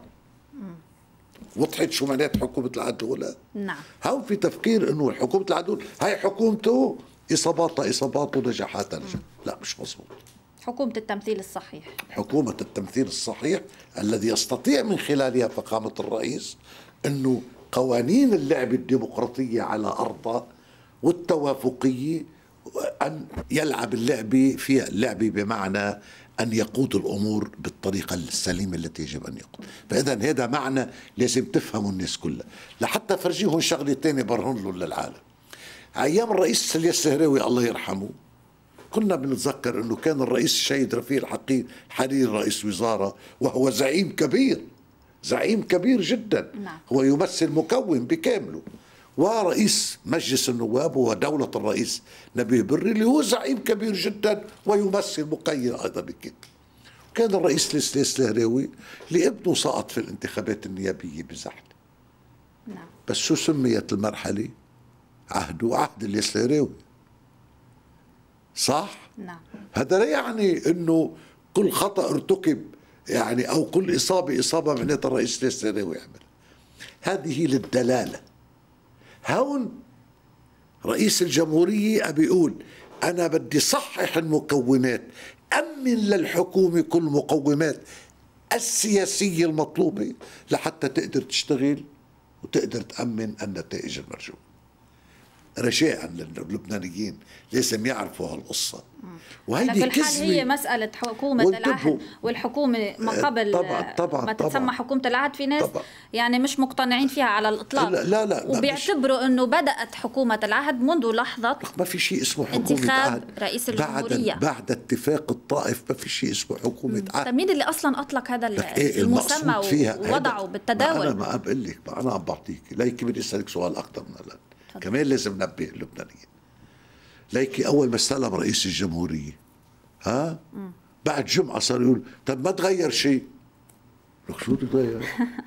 وضحت شو معنات حكومة العهد الأولى؟ نعم. هون في تفكير انه حكومة العهد الأولى هاي حكومته اصاباتها اصابات ونجاحاتها نجاح. لا، مش مظبوط. حكومة التمثيل الصحيح. حكومة التمثيل الصحيح الذي يستطيع من خلالها فخامة الرئيس انه قوانين اللعب الديمقراطية على أرضها والتوافقية أن يلعب اللعبة فيها اللعبة بمعنى أن يقود الأمور بالطريقة السليمة التي يجب أن يقود. فإذا هذا معنى لازم تفهموا الناس كلها. لحتى فرجيهم شغلة تانية برهن له للعالم. أيام الرئيس سليا السهراوي الله يرحمه كنا بنتذكر أنه كان الرئيس الشهيد رفيق الحقير حريري رئيس وزارة، وهو زعيم كبير، زعيم كبير جدا. نعم. هو يمثل مكون بكامله. ورئيس مجلس النواب هو دولة الرئيس نبيه بري اللي هو زعيم كبير جدا ويمثل مكين أيضا بكامله. كان الرئيس الإسلاس الهراوي اللي ابنه سقط في الانتخابات النيابية بزحل. نعم. بس شو سميت المرحلة؟ عهده عهد الياس الهراوي. صح؟ نعم. هذا لا يعني انه كل خطأ ارتكب يعني او كل اصابة اصابة معناتها الرئيس الياس الهراوي يعمل. هذه للدلالة. هون رئيس الجمهورية أبي يقول أنا بدي صحح المكونات، أمن للحكومة كل المقومات السياسية المطلوبة لحتى تقدر تشتغل وتقدر تأمن النتائج المرجوة. رجاء للبنانيين لازم يعرفوا هالقصة. وهيدي كل حال هي مسألة حكومة العهد، والحكومة ما قبل طبعا طبعا ما تتسمى طبعا حكومة العهد في ناس طبعا يعني مش مقتنعين فيها على الإطلاق. لا لا, لا وبيعتبروا أنه بدأت حكومة العهد منذ لحظة ما في شيء اسمه حكومة انتخاب عهد رئيس الجمهورية. بعد, بعد اتفاق الطائف ما في شيء اسمه حكومة عهد. طيب مين اللي أصلا أطلق هذا إيه المسمى ووضعه بالتداول؟ أنا ما بقول لك، أنا عم بعطيك ليكي بدي أسألك سؤال أكثر من هذا كمان لازم نبه اللبنانيين. ليكي أول ما استلم رئيس الجمهورية ها م. بعد جمعة صار يقول طب ما تغير شيء. لك شو تغير؟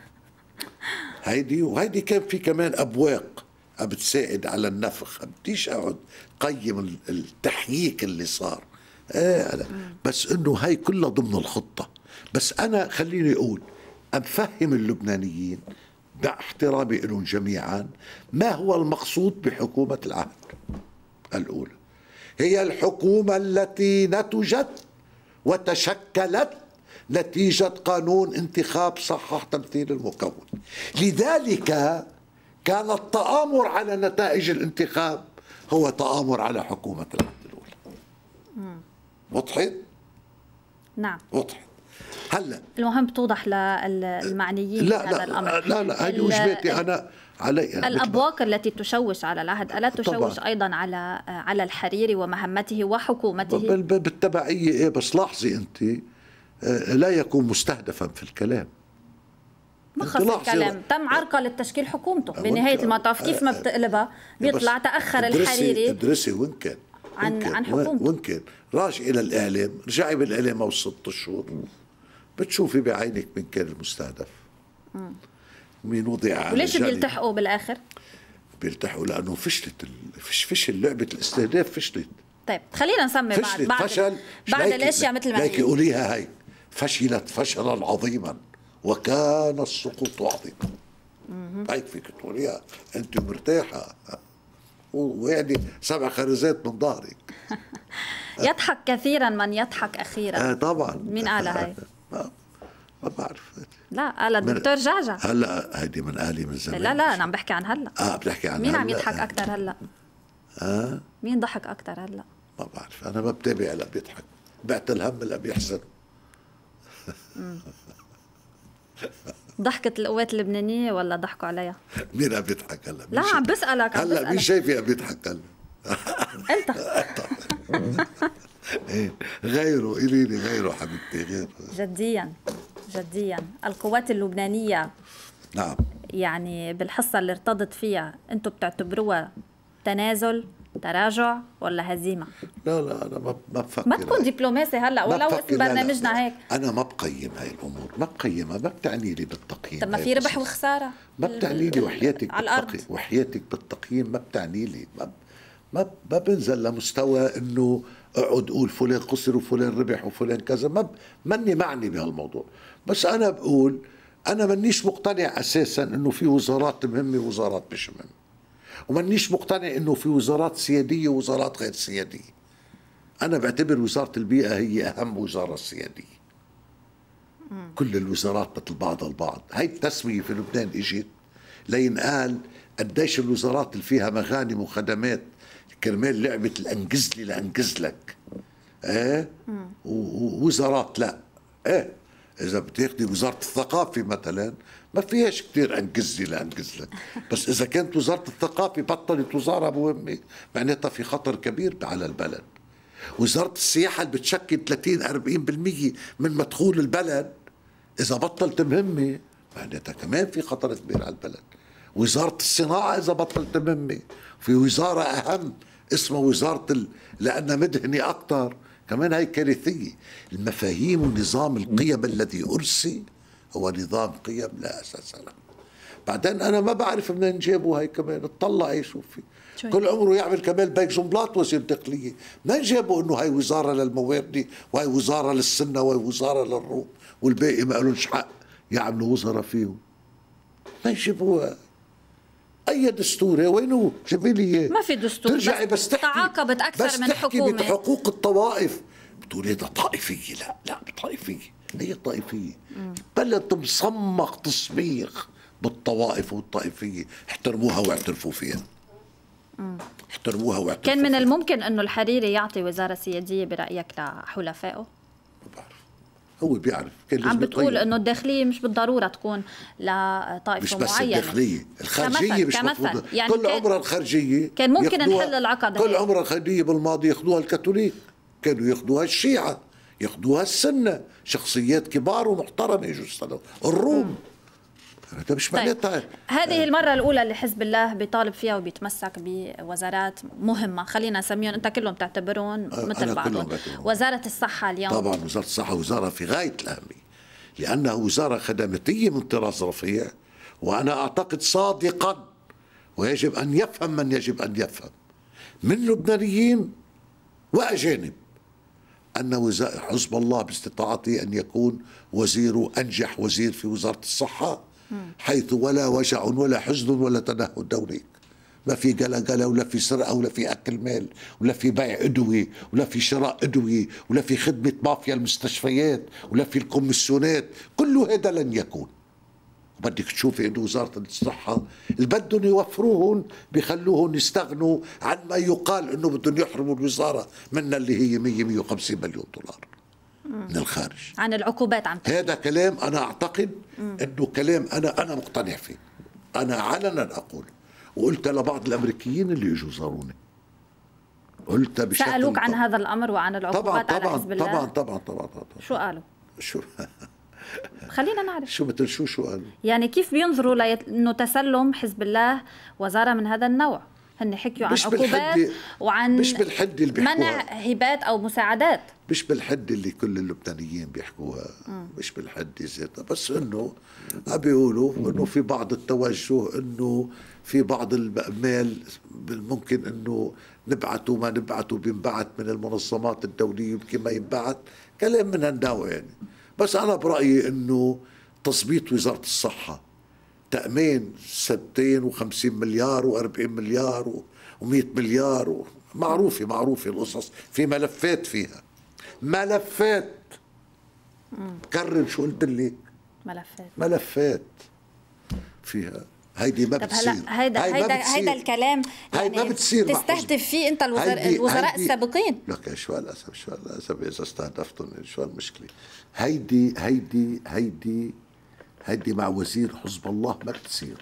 هيدي وهيدي كان في كمان أبواق بتساعد على النفخ. بديش أقعد قيم التحييك اللي صار آه بس إنه هاي كلها ضمن الخطة. بس أنا خليني أقول أفهم اللبنانيين باحترامي لهم جميعا ما هو المقصود بحكومة العهد. الأولى هي الحكومة التي نتجت وتشكلت نتيجة قانون انتخاب صحح تمثيل المكون. لذلك كان التآمر على نتائج الانتخاب هو تآمر على حكومة العهد الأولى. وضحت؟ نعم وضحت. هلا المهم توضح للمعنيين لا هذا لا الأمر. لا لا هذه وجباتي أنا علي. الأبواق التي تشوش على العهد ألا تشوش طبعا. أيضا على على الحريري ومهمته وحكومته بالتبعية. إيه بس لاحظي أنت لا يكون مستهدفا في الكلام. ما خص الكلام تم عرقلة تشكيل حكومته بنهاية المطاف. كيف ما بتقلبها بيطلع تأخر الحريري. ادرسي وين كان عن عن حكومته وين كان راجع إلى الإعلام. رجعي بالإعلام أو ست شهور بتشوفي بعينك من كان المستهدف مين وضع على وليش بيلتحقوا بالآخر؟ بيلتحقوا لأنه فشلت فش فشل لعبة الاستهداف فشلت. طيب خلينا نسمي بعد بعد فشل بعد الاشياء مثل ما هيك قوليها هي فشلت فشلا عظيما وكان السقوط عظيما. هيك فيك تقوليها انت مرتاحه ويعني سبع خرزات من ظهرك. يضحك كثيرا من يضحك اخيرا. آه طبعا. مين قالها هي؟ ما, ما بعرف. لا قالها الدكتور جعجع. هلا هيدي من قالي من زمان. لا لا انا عم بحكي عن هلا. اه بتحكي عن مين هلا. عم يضحك اكثر هلا؟ اه مين ضحك اكثر هلا؟ ما بعرف انا ما بتابع لا بيضحك بعت الهم لا بيحزن. ضحكت القوات اللبنانية ولا ضحكوا عليها؟ مين عم بيضحك هلا؟ لا عم بسألك عم هلا مين شايفي عم بيضحك هلا؟ انت. ايه غيره قولي لي غيره حبيبتي غيره. جديا جديا القوات اللبنانية نعم يعني بالحصة اللي ارتضت فيها انتم بتعتبروها تنازل تراجع ولا هزيمة؟ لا لا انا ما ما بفكر. ما تكون دبلوماسي هلا ولو اسم برنامجنا لا لا. هيك انا ما بقيم هاي الامور ما بقيمها ما بتعني لي بالتقييم. طب ما في ربح وخسارة ما بتعني لي وحياتك على الارض وحياتك بالتقييم ما بتعني لي ما ما ما بنزل لمستوى انه اقعد اقول فلان خسر وفلان ربح وفلان كذا. ما ماني معني بهالموضوع. بس انا بقول انا مانيش مقتنع اساسا انه في وزارات مهمه ووزارات مش مهمه. ومانيش مقتنع انه في وزارات سياديه ووزارات غير سياديه. انا بعتبر وزاره البيئه هي اهم وزاره سياديه. كل الوزارات مثل بعضها البعض. هاي التسميه في لبنان اجت لينقال قديش الوزارات اللي فيها مغانم وخدمات كرمال لعبه الانجز لي لانجز لك. ايه ووزارات لا. ايه اذا بتاخدي وزاره الثقافه مثلا ما فيهاش كتير انجز لي لانجز لك. بس اذا كانت وزاره الثقافه بطلت وزاره مهمه معناتها في خطر كبير على البلد. وزارة السياحة اللي بتشكل ثلاثين أربعين بالمية من مدخول البلد إذا بطلت مهمة معناتها كمان في خطر كبير على البلد. وزارة الصناعة إذا بطلت مهمة، في وزارة أهم اسمها وزارة ال... لأنها مدهنة أكثر، كمان هي كارثية. المفاهيم ونظام القيم الذي أرسي هو نظام قيم لا أساس له. بعدين أنا ما بعرف منين جابوا هاي كمان، اطلع شوف في كل عمره يعمل كمان بيك زنبلاط وزير داخلية، ما جابوا إنه هاي وزارة للموارد وهي وزارة للسنة وهي وزارة للروم والباقي ما قالولش حق يعملوا وزراء فيهم. ما يجيبوها. أي دستور وينه؟ جيبي لي إياه. ما في دستور، ترجعي بس تحكي تعاقبت أكثر بس من تحكي حكومة بحقوق الطوائف بتقولي ده طائفية. لا لا طائفية، هي طائفية. بلد مصمغ تصميغ بالطوائف والطائفية، احترموها واعترفوا فيها. مم. احترموها واعترفوا كان من فيها. الممكن أنه الحريري يعطي وزارة سيادية برأيك لحلفائه؟ ما بعرف، هو بيعرف. كان عم بتقول انه الداخليه مش بالضروره تكون لطائفه مش بس معينه. الداخليه، الخارجيه مش مفروض. يعني كل عمرها الخارجيه كان ممكن نحل العقد. كل عمرها الخارجيه بالماضي ياخذوها الكاثوليك، كانوا ياخذوها الشيعه، ياخذوها السنه، شخصيات كبار ومحترمه يجوا الروم. هذا مش طيب. معناتها هذه المره الاولى اللي حزب الله بيطالب فيها وبيتمسك بوزارات مهمه، خلينا نسميهم، انت كلهم تعتبرون مثل بعضهم. وزاره الصحه اليوم طبعا وزاره الصحه وزاره في غايه الاهميه، لانها وزاره خدماتيه من طراز رفيع، وانا اعتقد صادقا ويجب ان يفهم من يجب ان يفهم من لبنانيين واجانب ان حزب الله باستطاعته ان يكون وزيره انجح وزير في وزاره الصحه، حيث ولا وجع ولا حزن ولا تنهد دولي، ما في قلقلة ولا في سرقة ولا في أكل مال ولا في بيع أدوية ولا في شراء أدوية ولا في خدمة مافيا المستشفيات ولا في الكوميسيونات، كل هذا لن يكون. بدك تشوفي انه وزارة الصحة اللي بدهم يوفروهم بيخلوهم يستغنوا عن ما يقال انه بدهم يحرموا الوزارة منها اللي هي مية مية وخمسين مليون دولار من الخارج عن العقوبات. عم هذا كلام انا اعتقد انه كلام انا انا مقتنع فيه، انا علنا اقول، وقلت لبعض الامريكيين اللي اجوا زاروني، قلت بشكل سألوك عن هذا الامر وعن العقوبات طبعا على حزب الله؟ طبعا طبعا طبعا طبعا. شو قالوا؟ شو خلينا نعرف شو مثل شو شو قالوا؟ يعني كيف بينظروا لانه تسلم حزب الله وزاره من هذا النوع؟ هن حكيوا عن عقوبات وعن مش بالحد اللي منع هبات او مساعدات، مش بالحد اللي كل اللبنانيين بيحكوها، مش بالحد ذاتها، بس انه عم بيقولوا انه في بعض التوجه انه في بعض المال ممكن انه نبعته وما نبعته بينبعت من المنظمات الدوليه يمكن ما ينبعت، كلام من هالنوع يعني. بس انا برايي انه تظبيط وزاره الصحه، تامين ستين وخمسين مليار وأربعين مليار ومئة مليار و... معروفه معروفه القصص، في ملفات فيها ملفات بكرر شو قلت لك، ملفات ملفات فيها. هيدي ما بتصير. هلا هيدا هي هيدا هيدا الكلام يعني ما بتصير تستهدف فيه انت الوزراء الوزراء السابقين. لك شو هالاسف شو هالاسف اذا استهدفتهم شو المشكله؟ هيدي هيدي هيدي هيدي مع وزير حزب الله ما بتصير.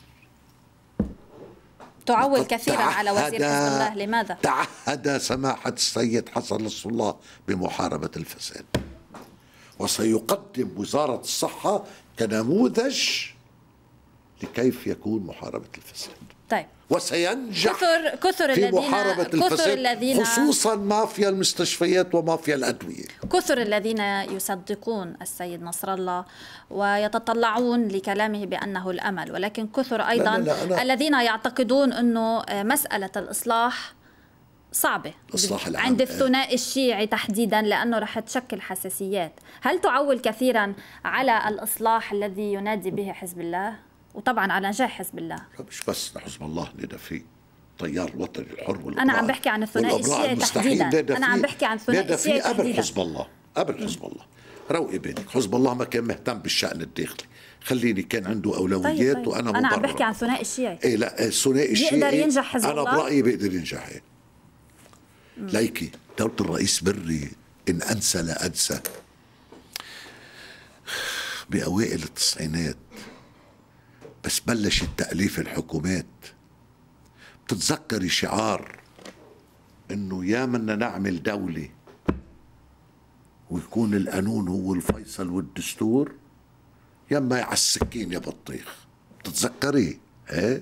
تعول كثيرا على وزير حزب الله، لماذا؟ تعهد سماحة السيد حسن نصر الله بمحاربة الفساد، وسيقدم وزارة الصحة كنموذج لكيف يكون محاربة الفساد. طيب. وسينجح كثر كثر في الذين محاربة كثر الفساد الذين خصوصا مافيا المستشفيات ومافيا الأدوية. كثر الذين يصدقون السيد نصر الله ويتطلعون لكلامه بأنه الأمل، ولكن كثر أيضا لا لا لا الذين يعتقدون أنه مسألة الإصلاح صعبة عند الثنائي الشيعي تحديدا، لأنه رح تشكل حساسيات. هل تعول كثيرا على الإصلاح الذي ينادي به حزب الله وطبعا على نجاح حزب الله؟ مش بس حزب الله نادى فيه، التيار الوطني الحر والأبراء. أنا عم بحكي عن الثنائي الشيعي تحديدا، أنا عم بحكي عن الثنائي الشيعي تحديدا قبل تحديدا. حزب الله، قبل حزب الله. روقي بالك، حزب الله ما كان مهتم بالشأن الداخلي، خليني كان عنده أولويات. طيب طيب. وأنا أنا عم بحكي عن الثنائي الشيعي. إيه لا الثنائي الشيعي يقدر ينجح حزب أنا الله؟ أنا برأيي بيقدر ينجح. ليكي دولة الرئيس بري إن أنسى لا أنسى بأوائل التسعينات بس بلشت تأليف الحكومات، بتتذكري شعار إنه يا منا نعمل دولة ويكون القانون هو الفيصل والدستور، يما على السكين يا بطيخ، بتتذكريه؟ ايه؟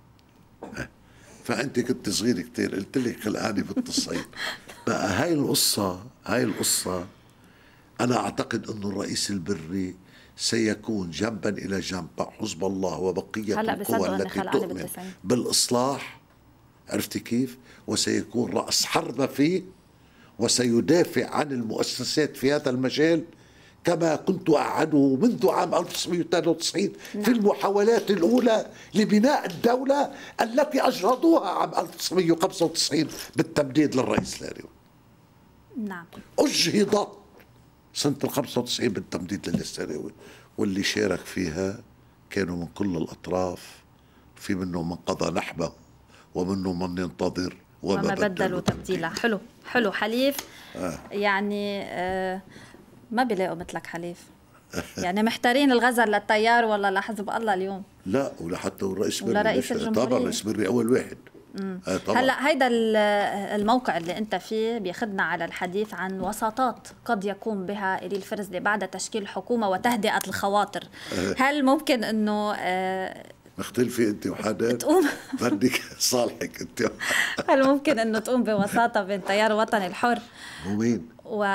فانت كنت صغير كتير، قلت لك خلقاني بالتصعيد. بقى هاي القصه هاي القصه انا اعتقد انه الرئيس البري سيكون جنبا الى جنب مع حزب الله وبقيه القوى التي تؤمن بالاصلاح، عرفتي كيف؟ وسيكون راس حربه فيه، وسيدافع عن المؤسسات في هذا المجال كما كنت أعده منذ عام ألف وتسعمئة واثنين وتسعين نعم. في المحاولات الأولى لبناء الدولة التي أجهضوها عام ألف وتسعمئة وخمسة وتسعين بالتمديد للرئيس الهارون. نعم. أجهضت سنة ال خمسة وتسعين بالتمديد للسراوي، واللي شارك فيها كانوا من كل الأطراف، في منهم من قضى نحبه ومنهم من ينتظر وما, وما بدلوا تبديلا. حلو حلو حليف. آه. يعني آه ما بيلاقوا مثلك حليف. يعني محتارين الغزل للتيار ولا لحزب الله اليوم؟ لا، ولا حتى الرئيس بري. رئيس الجمهورية طبعا الرئيس بري أول واحد. آه طبعا. هلا هيدا الموقع اللي أنت فيه بياخذنا على الحديث عن وساطات قد يقوم بها إلي الفرزلي بعد تشكيل حكومة وتهدئة الخواطر. هل ممكن إنه آه مختلفة أنت وحداد؟ تقوم بدك صالحك أنت. هل ممكن أنه تقوم بوساطة بين تيار الوطني الحر ومين؟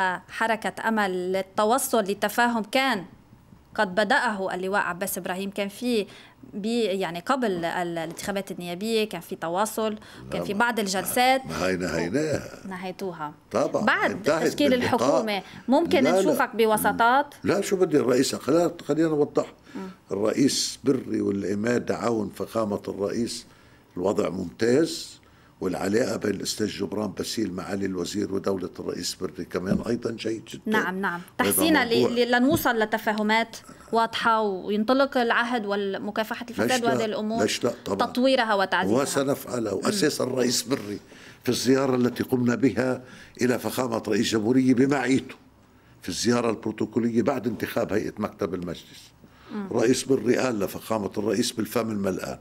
وحركة أمل للتوصل لتفاهم كان قد بدأه اللواء عباس إبراهيم؟ كان في بي يعني قبل الانتخابات النيابية كان في تواصل، كان في بعض الجلسات. ما هي نهيناها، نهيتوها طبعا بعد تشكيل الحكومة. ممكن لا نشوفك لا بوساطات؟ لا، شو بدي الرئيس، خلينا نوضح. الرئيس بري والعماد عون فخامة الرئيس، الوضع ممتاز، والعلاقة بين الأستاذ جبران باسيل معالي الوزير ودولة الرئيس بري كمان أيضا جيد جدا. نعم نعم، تحسينا لنوصل لتفاهمات واضحة وينطلق العهد والمكافحة الفساد وهذه الأمور. ليش لا؟ طبعا تطويرها وتعزيزها وسنفعلها. وأساسا الرئيس بري في الزيارة التي قمنا بها إلى فخامة رئيس الجمهورية بمعيته في الزيارة البروتوكولية بعد انتخاب هيئة مكتب المجلس، الرئيس بري قال لفخامة الرئيس بالفم الملآن،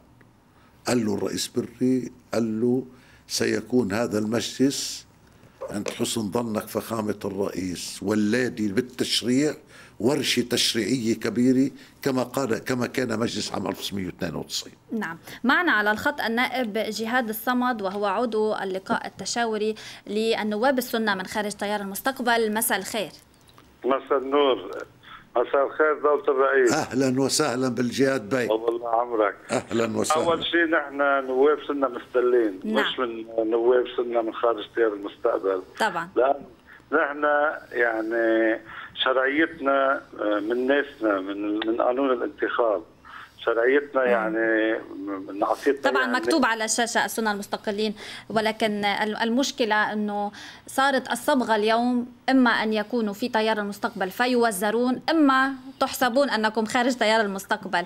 قال له الرئيس بري قال له سيكون هذا المجلس عند حسن ظنك فخامة الرئيس واللادي بالتشريع ورشة تشريعية كبيرة كما قال كما كان مجلس عام ألف وتسعمئة واثنين وتسعين. نعم. معنا على الخط النائب جهاد الصمد وهو عضو اللقاء التشاوري للنواب السنة من خارج تيار المستقبل. مساء الخير. مساء النور. مساء الخير دولة الرئيس. أهلا وسهلا بالجهاد بي. والله عمرك. أهلا وسهلا. أول شيء نحن نواب سنة مستقلين. نعم. مش من نواب سنة من خارج تيار المستقبل. طبعا. لا نحن يعني شرعيتنا من ناسنا من من قانون الانتخاب، شرعيتنا يعني من عقيدتنا طبعا يعني مكتوب على الشاشة السنة المستقلين، ولكن المشكلة أنه صارت الصبغة اليوم إما أن يكونوا في تيار المستقبل فيوزرون، إما تحسبون أنكم خارج تيار المستقبل.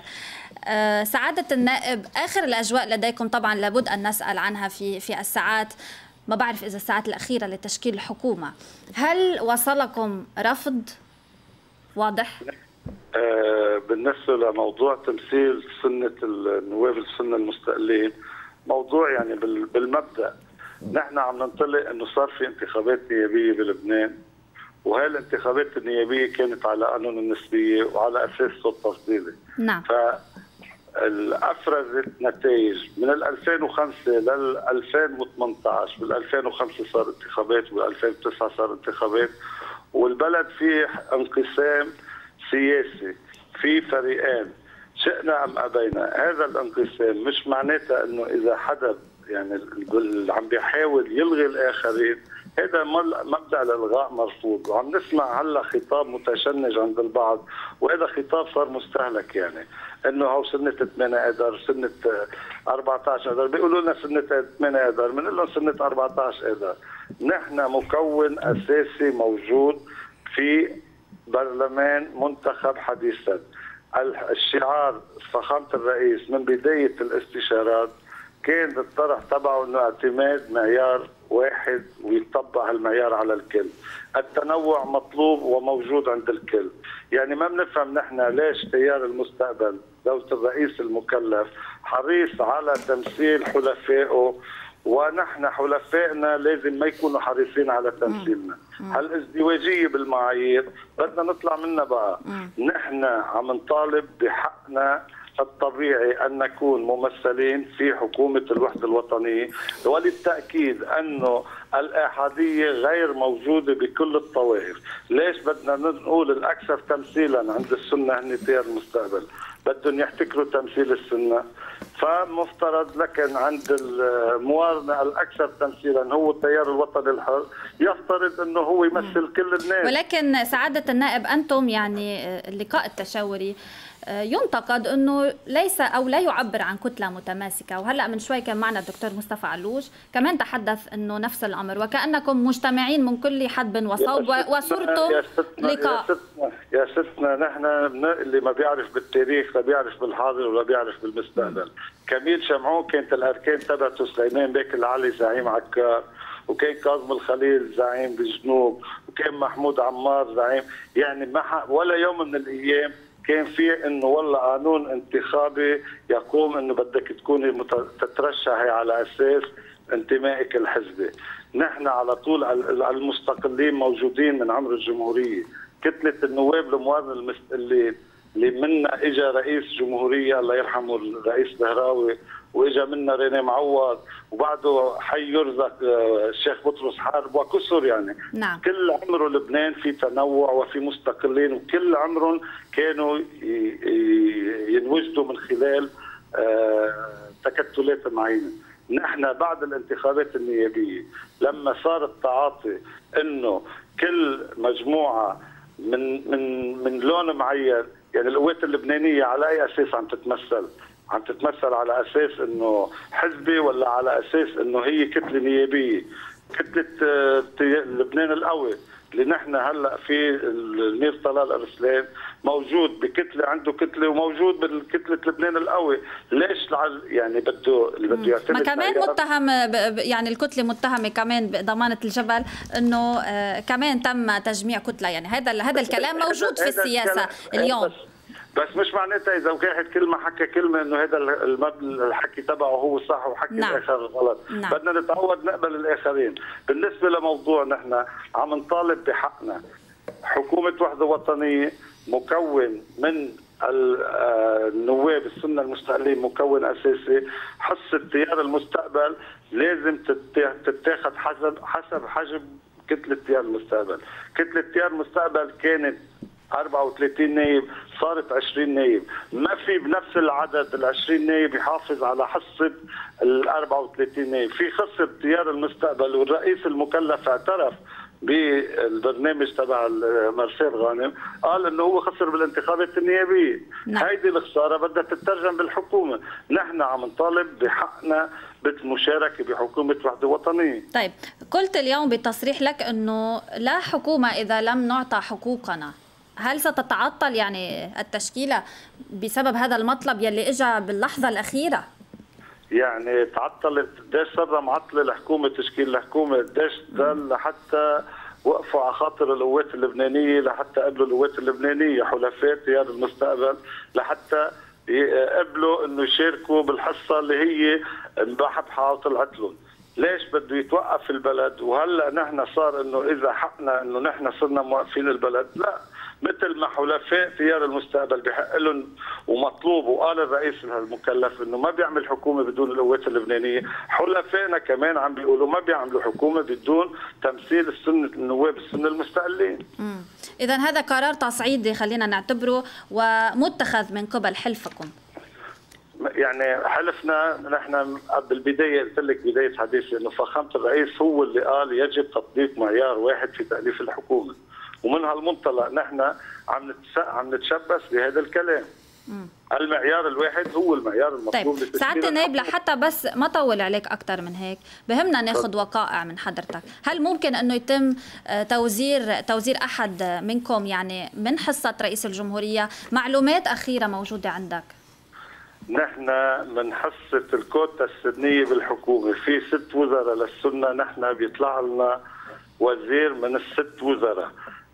أه سعادة النائب، آخر الأجواء لديكم طبعا لابد أن نسأل عنها في في الساعات، ما بعرف إذا الساعات الأخيرة لتشكيل الحكومة، هل وصلكم رفض واضح؟ آه بالنسبة لموضوع تمثيل سنة النواب السنة المستقلين، موضوع يعني بالمبدأ نحن عم ننطلق انه صار في انتخابات نيابية بلبنان، وهي الانتخابات النيابية كانت على قانون النسبية وعلى اساس صوت تفضيلي. نعم. ف أفرزت نتائج من ألفين وخمسة لل ألفين وثمانية عشر، بال ألفين وخمسة صار انتخابات وبال ألفين وتسعة صار انتخابات، والبلد فيه انقسام سياسي في فريقين شئنا ام ابينا. هذا الانقسام مش معناتها انه اذا حدا يعني اللي عم بيحاول يلغي الاخرين، هذا مبدا الالغاء مرفوض. وعم نسمع هلا خطاب متشنج عند البعض، وهذا خطاب صار مستهلك، يعني انه هو سنه ثمانية اذار، سنه أربعة عشر اذار، بيقولوا لنا سنه ثمانية اذار، بنقول لهم سنه أربعة عشر اذار. نحن مكون اساسي موجود في برلمان منتخب حديثا. الشعار فخامة الرئيس من بداية الاستشارات كان الطرح تبعه انه اعتماد معيار واحد ويطبق هالمعيار على الكل. التنوع مطلوب وموجود عند الكل، يعني ما بنفهم نحن ليش تيار المستقبل دولة الرئيس المكلف حريص على تمثيل حلفائه ونحن حلفائنا لازم ما يكونوا حريصين على تمثيلنا. هالازدواجيه بالمعايير بدنا نطلع منها بقى. نحن عم نطالب بحقنا الطبيعي أن نكون ممثلين في حكومة الوحدة الوطنية، وللتأكيد أنه الإحادية غير موجودة بكل الطوائف. ليش بدنا نقول الأكثر تمثيلا عند السنة هن تيار المستقبل؟ بدهم يحتكروا تمثيل السنة، فمفترض لكن عند الموازنة الأكثر تمثيلا هو التيار الوطني الحر، يفترض أنه هو يمثل كل الناس. ولكن سعادة النائب أنتم يعني اللقاء التشاوري ينتقد أنه ليس أو لا يعبر عن كتلة متماسكة، وهلأ من شوي كان معنا الدكتور مصطفى علوش كمان تحدث أنه نفس الأمر، وكأنكم مجتمعين من كل حدب وصوب وصرتم لقاء. يا ستنا, يا ستنا نحن اللي ما بيعرف بالتاريخ لا بيعرف بالحاضر ولا بيعرف بالمستقبل. كميل شمعون كانت الأركان تبعته سليمان بيك العلي زعيم عكار، وكان كاظم الخليل زعيم بالجنوب، وكان محمود عمار زعيم. يعني ما ولا يوم من الأيام كان في انه والله قانون انتخابي يقوم انه بدك تكوني تترشحي على اساس انتمائك الحزبي. نحن على طول المستقلين موجودين من عمر الجمهوريه. كتله النواب الموازنه المستقلين اللي منا اجى رئيس جمهوريه الله يرحمه الرئيس بهراوي، واجى منا ريني معوض، وبعده حي يرزق الشيخ بطرس حارب وكسر. يعني نعم. كل عمره لبنان في تنوع وفي مستقلين، وكل عمرهم كانوا ينوجدوا من خلال تكتلات معينه. نحن بعد الانتخابات النيابيه لما صار التعاطي انه كل مجموعه من من من لون معين، يعني القوات اللبنانيه على اي اساس عم تتمثل؟ عم تتمثل على اساس انه حزبي ولا على اساس انه هي كتله نيابيه؟ كتله لبنان القوي اللي نحن هلا في المير طلال ارسلان موجود بكتله، عنده كتله، وموجود بالكتله لبنان القوي. ليش يعني بده اللي بده يعتمد ما كمان متهم، يعني الكتله متهمه كمان بضمانه الجبل انه كمان تم تجميع كتله. يعني هذا هذا الكلام موجود في السياسه اليوم. بس مش معناتها اذا واحد كلمه حكى كلمه انه هذا الحكي تبعه هو صح وحكي نعم. الاخر غلط. نعم. بدنا نتعود نقبل الاخرين. بالنسبه لموضوع نحن عم نطالب بحقنا. حكومه وحده وطنيه مكون من النواب السنه المستقلين مكون اساسي. حصه تيار المستقبل لازم تتاخذ حسب حسب حجم كتله تيار المستقبل. كتله تيار المستقبل كانت أربعة وثلاثين نايب، صارت عشرين نايب. ما في بنفس العدد ال عشرين نايب يحافظ على حصه ال أربعة وثلاثين نايب. في خصه تيار المستقبل، والرئيس المكلف اعترف بالبرنامج تبع مرسال غانم، قال انه هو خسر بالانتخابات النيابيه. نعم. هيدي الخساره بدها تترجم بالحكومه. نحن عم نطالب بحقنا بالمشاركه بحكومه وحده وطنيه. طيب، قلت اليوم بتصريح لك انه لا حكومه اذا لم نعطى حقوقنا. هل ستتعطل يعني التشكيله بسبب هذا المطلب يلي اجى باللحظه الاخيره؟ يعني تعطلت قديش صار معطله الحكومه تشكيل الحكومه، قديش ضل لحتى وقفوا على خاطر القوات اللبنانيه، لحتى قبلوا القوات اللبنانيه حلفاء تيار المستقبل، لحتى قبلوا انه يشاركوا بالحصه اللي هي انبحبحه وطلعت لهم. ليش بده يتوقف البلد؟ وهلا نحن صار انه اذا حقنا انه نحن صرنا موقفين البلد؟ لا، مثل ما حلفاء تيار المستقبل بحق لهم ومطلوب، وقال الرئيس المكلف انه ما بيعمل حكومه بدون القوات اللبنانيه، حلفائنا كمان عم بيقولوا ما بيعملوا حكومه بدون تمثيل السنه النواب السنه المستقلين. اذا هذا قرار تصعيدي خلينا نعتبره ومتخذ من قبل حلفكم. يعني حلفنا نحن بالبدايه قلت لك بدايه حديثي انه فخامه الرئيس هو اللي قال يجب تطبيق معيار واحد في تاليف الحكومه، ومن هالمنطلق نحن عم عم نتشبث بهذا الكلام. مم. المعيار الواحد هو المعيار المطلوب. طيب سعاده النائب، لحتى بس ما طول عليك اكثر من هيك، بهمنا ناخذ وقائع من حضرتك. هل ممكن انه يتم توزير توزير احد منكم يعني من حصه رئيس الجمهوريه معلومات اخيره موجوده عندك؟ نحن من حصه الكوتا السنيه بالحكومه في ست وزراء للسنه، نحن بيطلع لنا وزير من الست وزراء.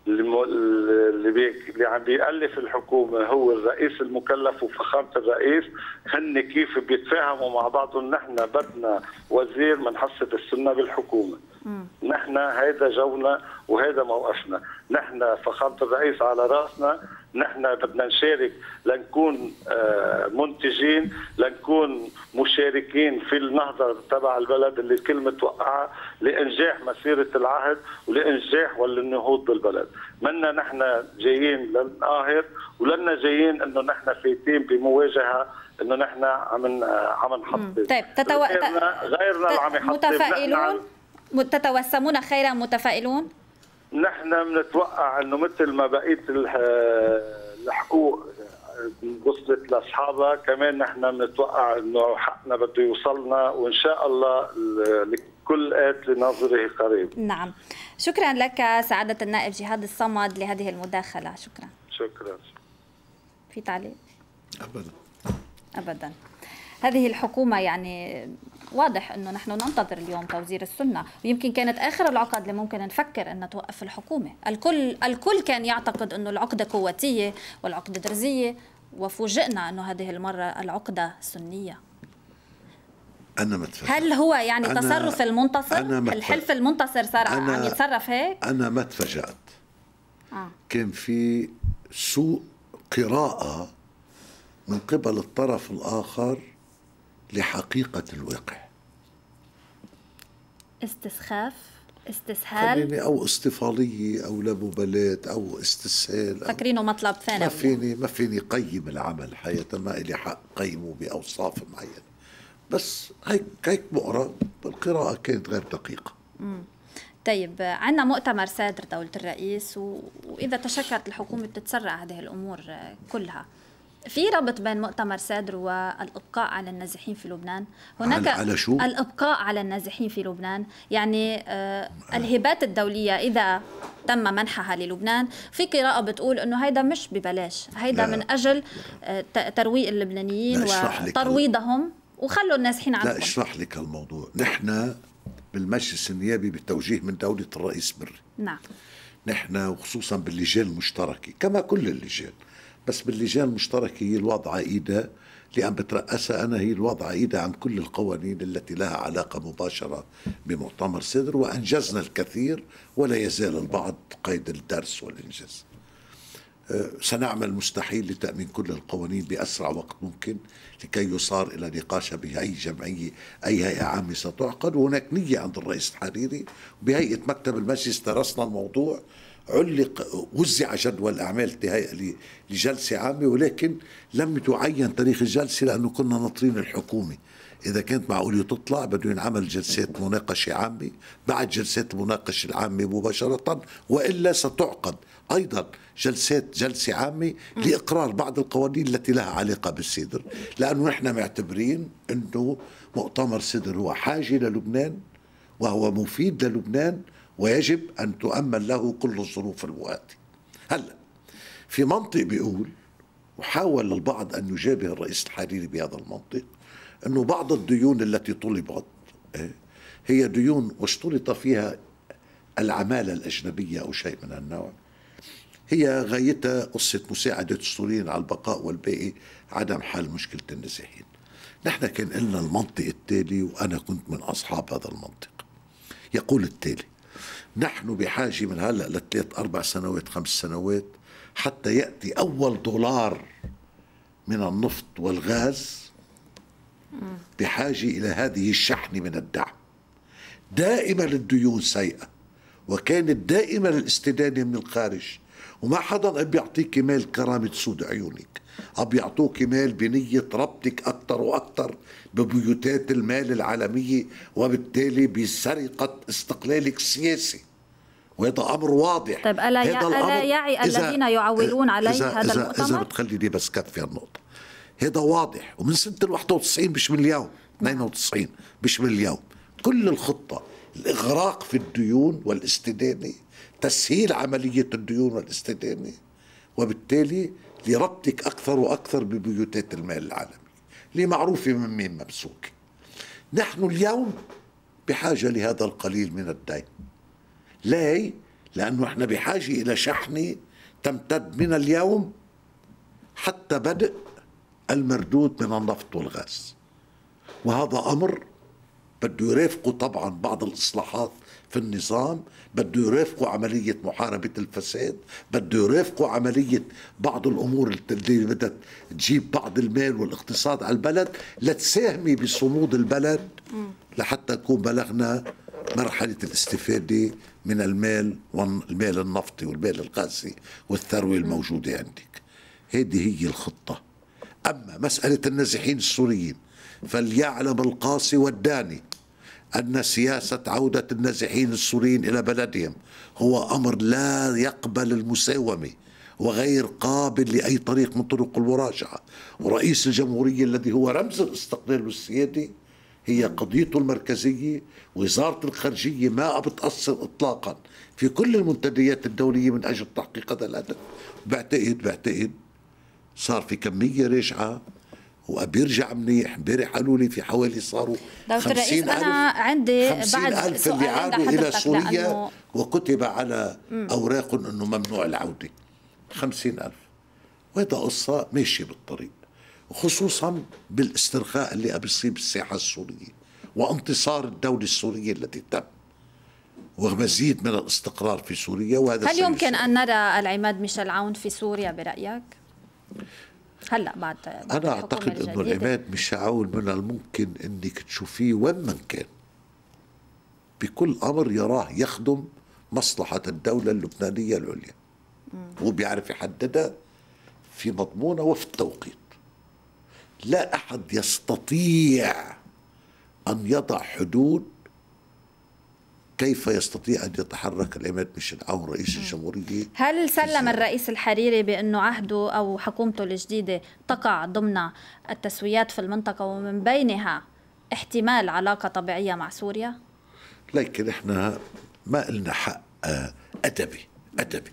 اللي بي... اللي عم بيألف الحكومه هو الرئيس المكلف وفخامه الرئيس، هن كيف بيتفاهموا مع بعضهم. نحن بدنا وزير من حصه السنه بالحكومه. م. نحن هيدا جونا وهيدا موقفنا، نحن فخامه الرئيس على راسنا، نحن بدنا نشارك لنكون منتجين، لنكون مشاركين في النهضه تبع البلد اللي الكل متوقعها لانجاح مسيره العهد ولانجاح وللنهوض بالبلد. منا نحن جايين للقاهر ولنا جايين انه نحن فايتين بمواجهه انه نحن عم عم نحطم. طيب تتو... غيرنا غيرنا اللي عم يحطم. متفائلون؟ تتوسمون خيرا متفائلون؟ نحن بنتوقع انه مثل ما بقيه الحقوق وصلت لاصحابها، كمان نحن بنتوقع انه حقنا بده يوصلنا، وان شاء الله لكل آت لناظره قريب. نعم، شكرا لك سعادة النائب جهاد الصمد لهذه المداخلة. شكرا. شكرا. في تعليق؟ ابدا ابدا. هذه الحكومة يعني واضح انه نحن ننتظر اليوم توزير السنة، ويمكن كانت اخر العقد اللي ممكن نفكر ان توقف الحكومة. الكل الكل كان يعتقد انه العقدة كويتية والعقدة درزية، وفوجئنا انه هذه المرة العقدة سنية. انا ما تفاجأت. هل هو يعني تصرف المنتصر؟ الحلف المنتصر صار عم يتصرف هيك؟ انا ما تفاجأت. آه. كان في سوء قراءة من قبل الطرف الآخر لحقيقة الواقع. استسخاف، استسهال، أو استفاضية أو لا مبالاة أو استسهال. فاكرينه مطلب ثانوي. ما فيني ما فيني قيم العمل حقيقة، ما إلي حق قيمه بأوصاف معينة، بس هيك هيك بقرأ. القراءة كانت غير دقيقة. امم طيب، عندنا مؤتمر صادر دولة الرئيس، وإذا تشكلت الحكومة بتتسرع هذه الأمور كلها. في ربط بين مؤتمر صادر والإبقاء على النازحين في لبنان؟ هناك على شو؟ الإبقاء على النازحين في لبنان، يعني آه الهبات الدولية إذا تم منحها للبنان، في قراءة بتقول أنه هيدا مش ببلاش، هيدا من أجل آه ترويق اللبنانيين وترويضهم، وخلوا النازحين عندكم. لا، اشرح لك الموضوع. نحن بالمجلس النيابي بالتوجيه من دولة الرئيس بري. نعم. نحن وخصوصا باللجان المشتركة كما كل اللجان، بس باللجان المشتركة هي الوضع إيدا اللي عم بترأسها أنا، هي الوضع إيدا عن كل القوانين التي لها علاقة مباشرة بمؤتمر صدر، وأنجزنا الكثير ولا يزال البعض قيد الدرس والإنجاز. أه سنعمل المستحيل لتأمين كل القوانين بأسرع وقت ممكن لكي يصار إلى نقاشها بأي جمعية، أي هيئة عامة ستعقد. وهناك نية عند الرئيس الحريري وبهيئة مكتب المجلس، درسنا الموضوع، علق وزع جدول أعمال هيئة لجلسة عامة، ولكن لم تعين تاريخ الجلسة لأنه كنا ناطرين الحكومة إذا كانت معقولة تطلع بده ينعمل جلسات مناقشة عامة بعد جلسات المناقشة العامة مباشرة، وإلا ستعقد أيضا جلسات جلسة عامة لإقرار بعض القوانين التي لها علاقة بالصدر، لأنه نحن معتبرين أنه مؤتمر صدر هو حاجة للبنان وهو مفيد للبنان، ويجب أن تؤمن له كل الظروف المواتية. هلا في منطق بيقول، وحاول البعض أن يجابه الرئيس الحريري بهذا المنطق، أنه بعض الديون التي طلبت هي ديون واشترط فيها العمالة الأجنبية أو شيء من النوع، هي غايتها قصة مساعدة السوريين على البقاء والباقي عدم حل مشكلة النازحين. نحن كان لنا المنطق التالي، وأنا كنت من أصحاب هذا المنطق، يقول التالي: نحن بحاجة من هلأ لثلاث أربع سنوات خمس سنوات حتى يأتي أول دولار من النفط والغاز، بحاجة إلى هذه الشحنة من الدعم. دائما الديون سيئة، وكانت دائما الاستدانة من الخارج، وما حدا بيعطيك مال كرامة سود عيونك، عم يعطوك مال بنية ربطك أكثر وأكثر ببيوتات المال العالمية، وبالتالي بسرقة استقلالك السياسي، وهذا أمر واضح. طيب ألا, يع... ألا يعي الذين يعولون عليه إذا هذا إذا المؤتمر؟ إذا بتخليني بس كفي النقطة، هذا واضح، ومن سنة الواحد وتسعين مش من اليوم، اثنين وتسعين مش من اليوم. كل الخطة الإغراق في الديون والاستدانة، تسهيل عملية الديون والاستدانة، وبالتالي لربطك أكثر وأكثر ببيوتات المال العالمي اللي معروفة من مين ممسوكة. نحن اليوم بحاجة لهذا القليل من الدين، لا لأنه احنا بحاجة إلى شحنة تمتد من اليوم حتى بدء المردود من النفط والغاز، وهذا أمر بده يرافقه طبعا بعض الإصلاحات في النظام، بده يرافقه عملية محاربة الفساد، بده يرافقه عملية بعض الأمور اللي بدها تجيب بعض المال والاقتصاد على البلد لتساهمي بصمود البلد لحتى نكون بلغنا مرحلة الاستفادة من المال والمال النفطي والمال الغازي والثروة الموجودة عندك. هذه هي الخطة. أما مسألة النازحين السوريين فليعلم القاصي والداني أن سياسة عودة النازحين السوريين إلى بلدهم هو أمر لا يقبل المساومة وغير قابل لأي طريق من طرق المراجعة. ورئيس الجمهورية الذي هو رمز الاستقلال والسيادة هي قضيته المركزية. وزارة الخارجية ما بتأثر إطلاقا في كل المنتديات الدولية من أجل تحقيق هذا الهدف. بعتقد بعتقد صار في كمية راجعة وبيرجع منيح. امبارح قالوا لي في حوالي صاروا خمسين ألف. أنا عندي بعد ألف اللي عادوا إلى سوريا وكتب على أوراق أنه ممنوع العودة. خمسين ألف. وهذا قصة ماشية بالطريق، وخصوصا بالاسترخاء اللي بيصيب الساحة السورية وانتصار الدولة السورية التي تم ومزيد من الاستقرار في سوريا. وهذا هل يمكن أن نرى العماد ميشيل عون في سوريا برأيك؟ هلا بعد, بعد أنا أعتقد أنه العماد ميشيل عون من الممكن أنك تشوفيه وين من كان بكل أمر يراه يخدم مصلحة الدولة اللبنانية العليا، هو بيعرف يحددها في مضمونها وفي التوقيت. لا أحد يستطيع أن يضع حدود كيف يستطيع أن يتحرك العماد ميشيل عون رئيس الجمهورية. هل سلم الرئيس الحريري بأنه عهده أو حكومته الجديدة تقع ضمن التسويات في المنطقة ومن بينها احتمال علاقة طبيعية مع سوريا؟ لكن احنا ما لنا حق أدبي أدبي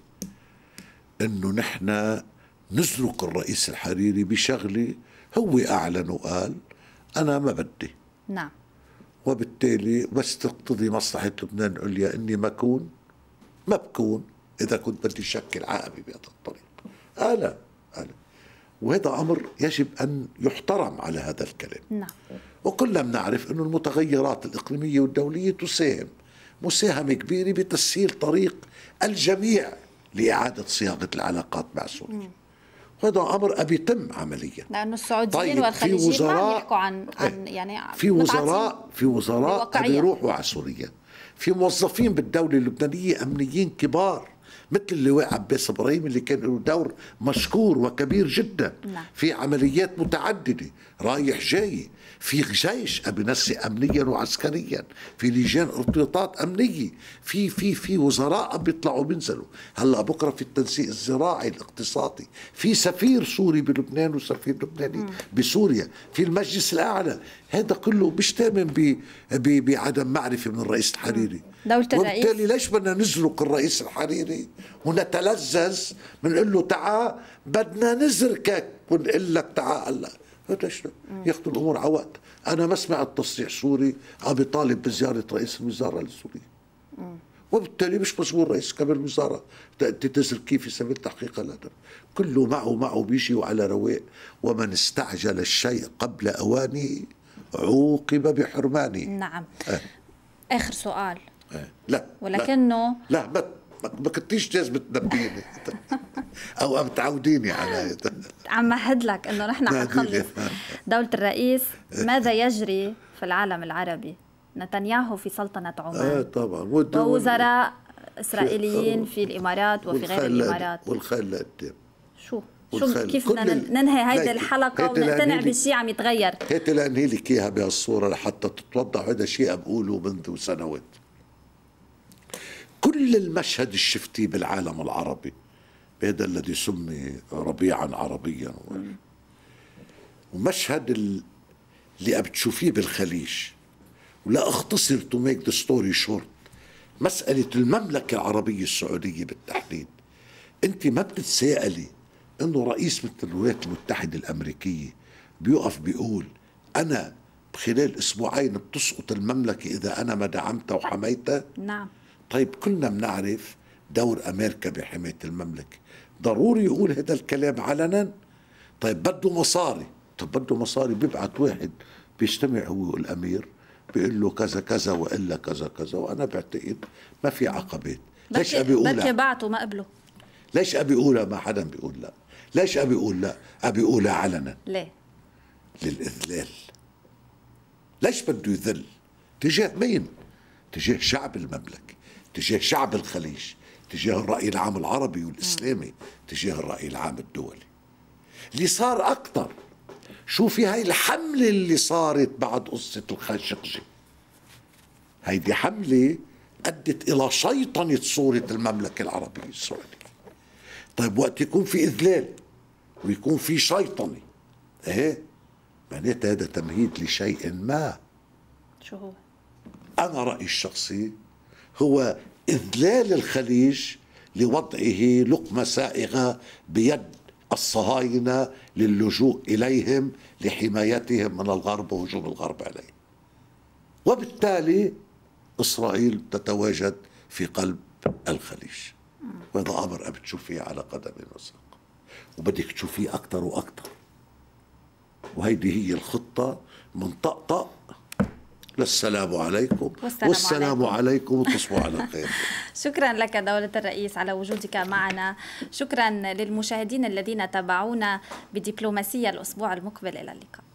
أنه نحن نزرق الرئيس الحريري بشغلة هو أعلن وقال أنا ما بدي. نعم. وبالتالي بس تقتضي مصلحة لبنان العليا إني ما أكون ما بكون إذا كنت بدي شكل عقبي بهذا الطريق. أنا أنا وهذا أمر يجب أن يحترم على هذا الكلام. نعم. وكلنا بنعرف أن المتغيرات الإقليمية والدولية تساهم مساهمة كبيرة بتسهيل طريق الجميع لإعادة صياغة العلاقات مع سوريا. وهذا أمر أبي يتم عمليا، لأنه السعوديين طيب والخليجيين ما بيحكوا عن عن يعني في وزراء في وزراء أبي يروحوا على سوريا، في موظفين بالدولة اللبنانية أمنيين كبار مثل اللواء عباس إبراهيم اللي كان له دور مشكور وكبير جدا. نعم. في عمليات متعددة رايح جاي، في جيش أبي نسي أمنيا وعسكريا، في لجان ارتباطات أمنية، في في في وزراء بيطلعوا بينزلوا. هلا بكره في التنسيق الزراعي الاقتصادي، في سفير سوري بلبنان وسفير لبناني م. بسوريا، في المجلس الأعلى. هذا كله بيشتمل بعدم معرفة من الرئيس الحريري. وبالتالي ليش بدنا نزرق الرئيس الحريري ونتلذذ بنقول له تعال بدنا نزركك ونقول لك تعال هلا. هذا شنو؟ ياخذوا الامور على وقت. انا ما سمعت تصريح سوري عم بيطالب بزياره رئيس الوزراء لسوريا. وبالتالي مش مسؤول رئيس كمان الوزراء تزركيه في سبيل تحقيق الهدف. كله معه معه بيجي وعلى رواق. ومن استعجل الشيء قبل اوانه عوقب بحرمانه. نعم. آه. اخر سؤال. آه. لا ولكنه لا ما ما كنتيش جاز بتنبيني او عم تعوديني على عم مهد لك انه نحن حنخلص. دولة الرئيس ماذا يجري في العالم العربي؟ نتنياهو في سلطنة عمان. اه طبعا. ووزراء اسرائيليين في الامارات وفي غير الامارات. والخيل لقدام. شو شو كيف بدنا ننهي هيدي الحلقة ونقتنع بشيء عم يتغير؟ هيك لانهي لك اياها بهالصورة لحتى تتوضح. هذا شيء بقوله منذ سنوات. كل المشهد اللي شفتيه بالعالم العربي هذا الذي سمي ربيعا عربيا، ومشهد اللي عم تشوفيه بالخليج، ولا اختصر تو ميك ذا ستوري شورت، مسألة المملكة العربية السعودية بالتحديد. انت ما بتتساءلي انه رئيس مثل الولايات المتحدة الامريكية بيوقف بيقول انا بخلال اسبوعين بتسقط المملكة اذا انا ما دعمتها وحميتها؟ نعم. طيب كلنا بنعرف دور أمريكا بحماية المملكة، ضروري يقول هذا الكلام علنا؟ طيب بده مصاري، طب بده مصاري بيبعت واحد بيجتمع هو والأمير بيقول له كذا كذا وإلا كذا كذا، وأنا بعتقد ما في عقبات. ليش أبي أقولها؟ بركي بعتوا ما قبلوا. ليش أبي أقولها ما حدا بيقول لا؟ ليش أبي أقول لا؟ أبي أقولها علنا. ليه؟ للإذلال. ليش بده يذل؟ تجاه مين؟ تجاه شعب المملكة، تجاه شعب الخليج، تجاه الرأي العام العربي والإسلامي، تجاه الرأي العام الدولي. اللي صار أكتر، شوفي هاي الحملة اللي صارت بعد قصة الخاشقجي، هيدي حملة أدت إلى شيطنة صورة المملكة العربية السعودية. طيب وقت يكون في إذلال ويكون في شيطنة، إيه معناتها هذا تمهيد لشيء ما. شو هو؟ أنا رأيي الشخصي هو إذلال الخليج لوضعه لقمة سائغة بيد الصهاينة للجوء إليهم لحمايتهم من الغرب وهجوم الغرب عليه، وبالتالي إسرائيل تتواجد في قلب الخليج. وهذا أمر أبي تشوفيه على قدم وساق، وبدك تشوفيه أكتر وأكتر. وهيدي هي الخطة من طقطق للسلام عليكم والسلام, والسلام عليكم, عليكم وتصبحوا على خير. شكرا لك دولة الرئيس على وجودك معنا. شكرا للمشاهدين الذين تابعونا بدبلوماسية الأسبوع المقبل. إلى اللقاء.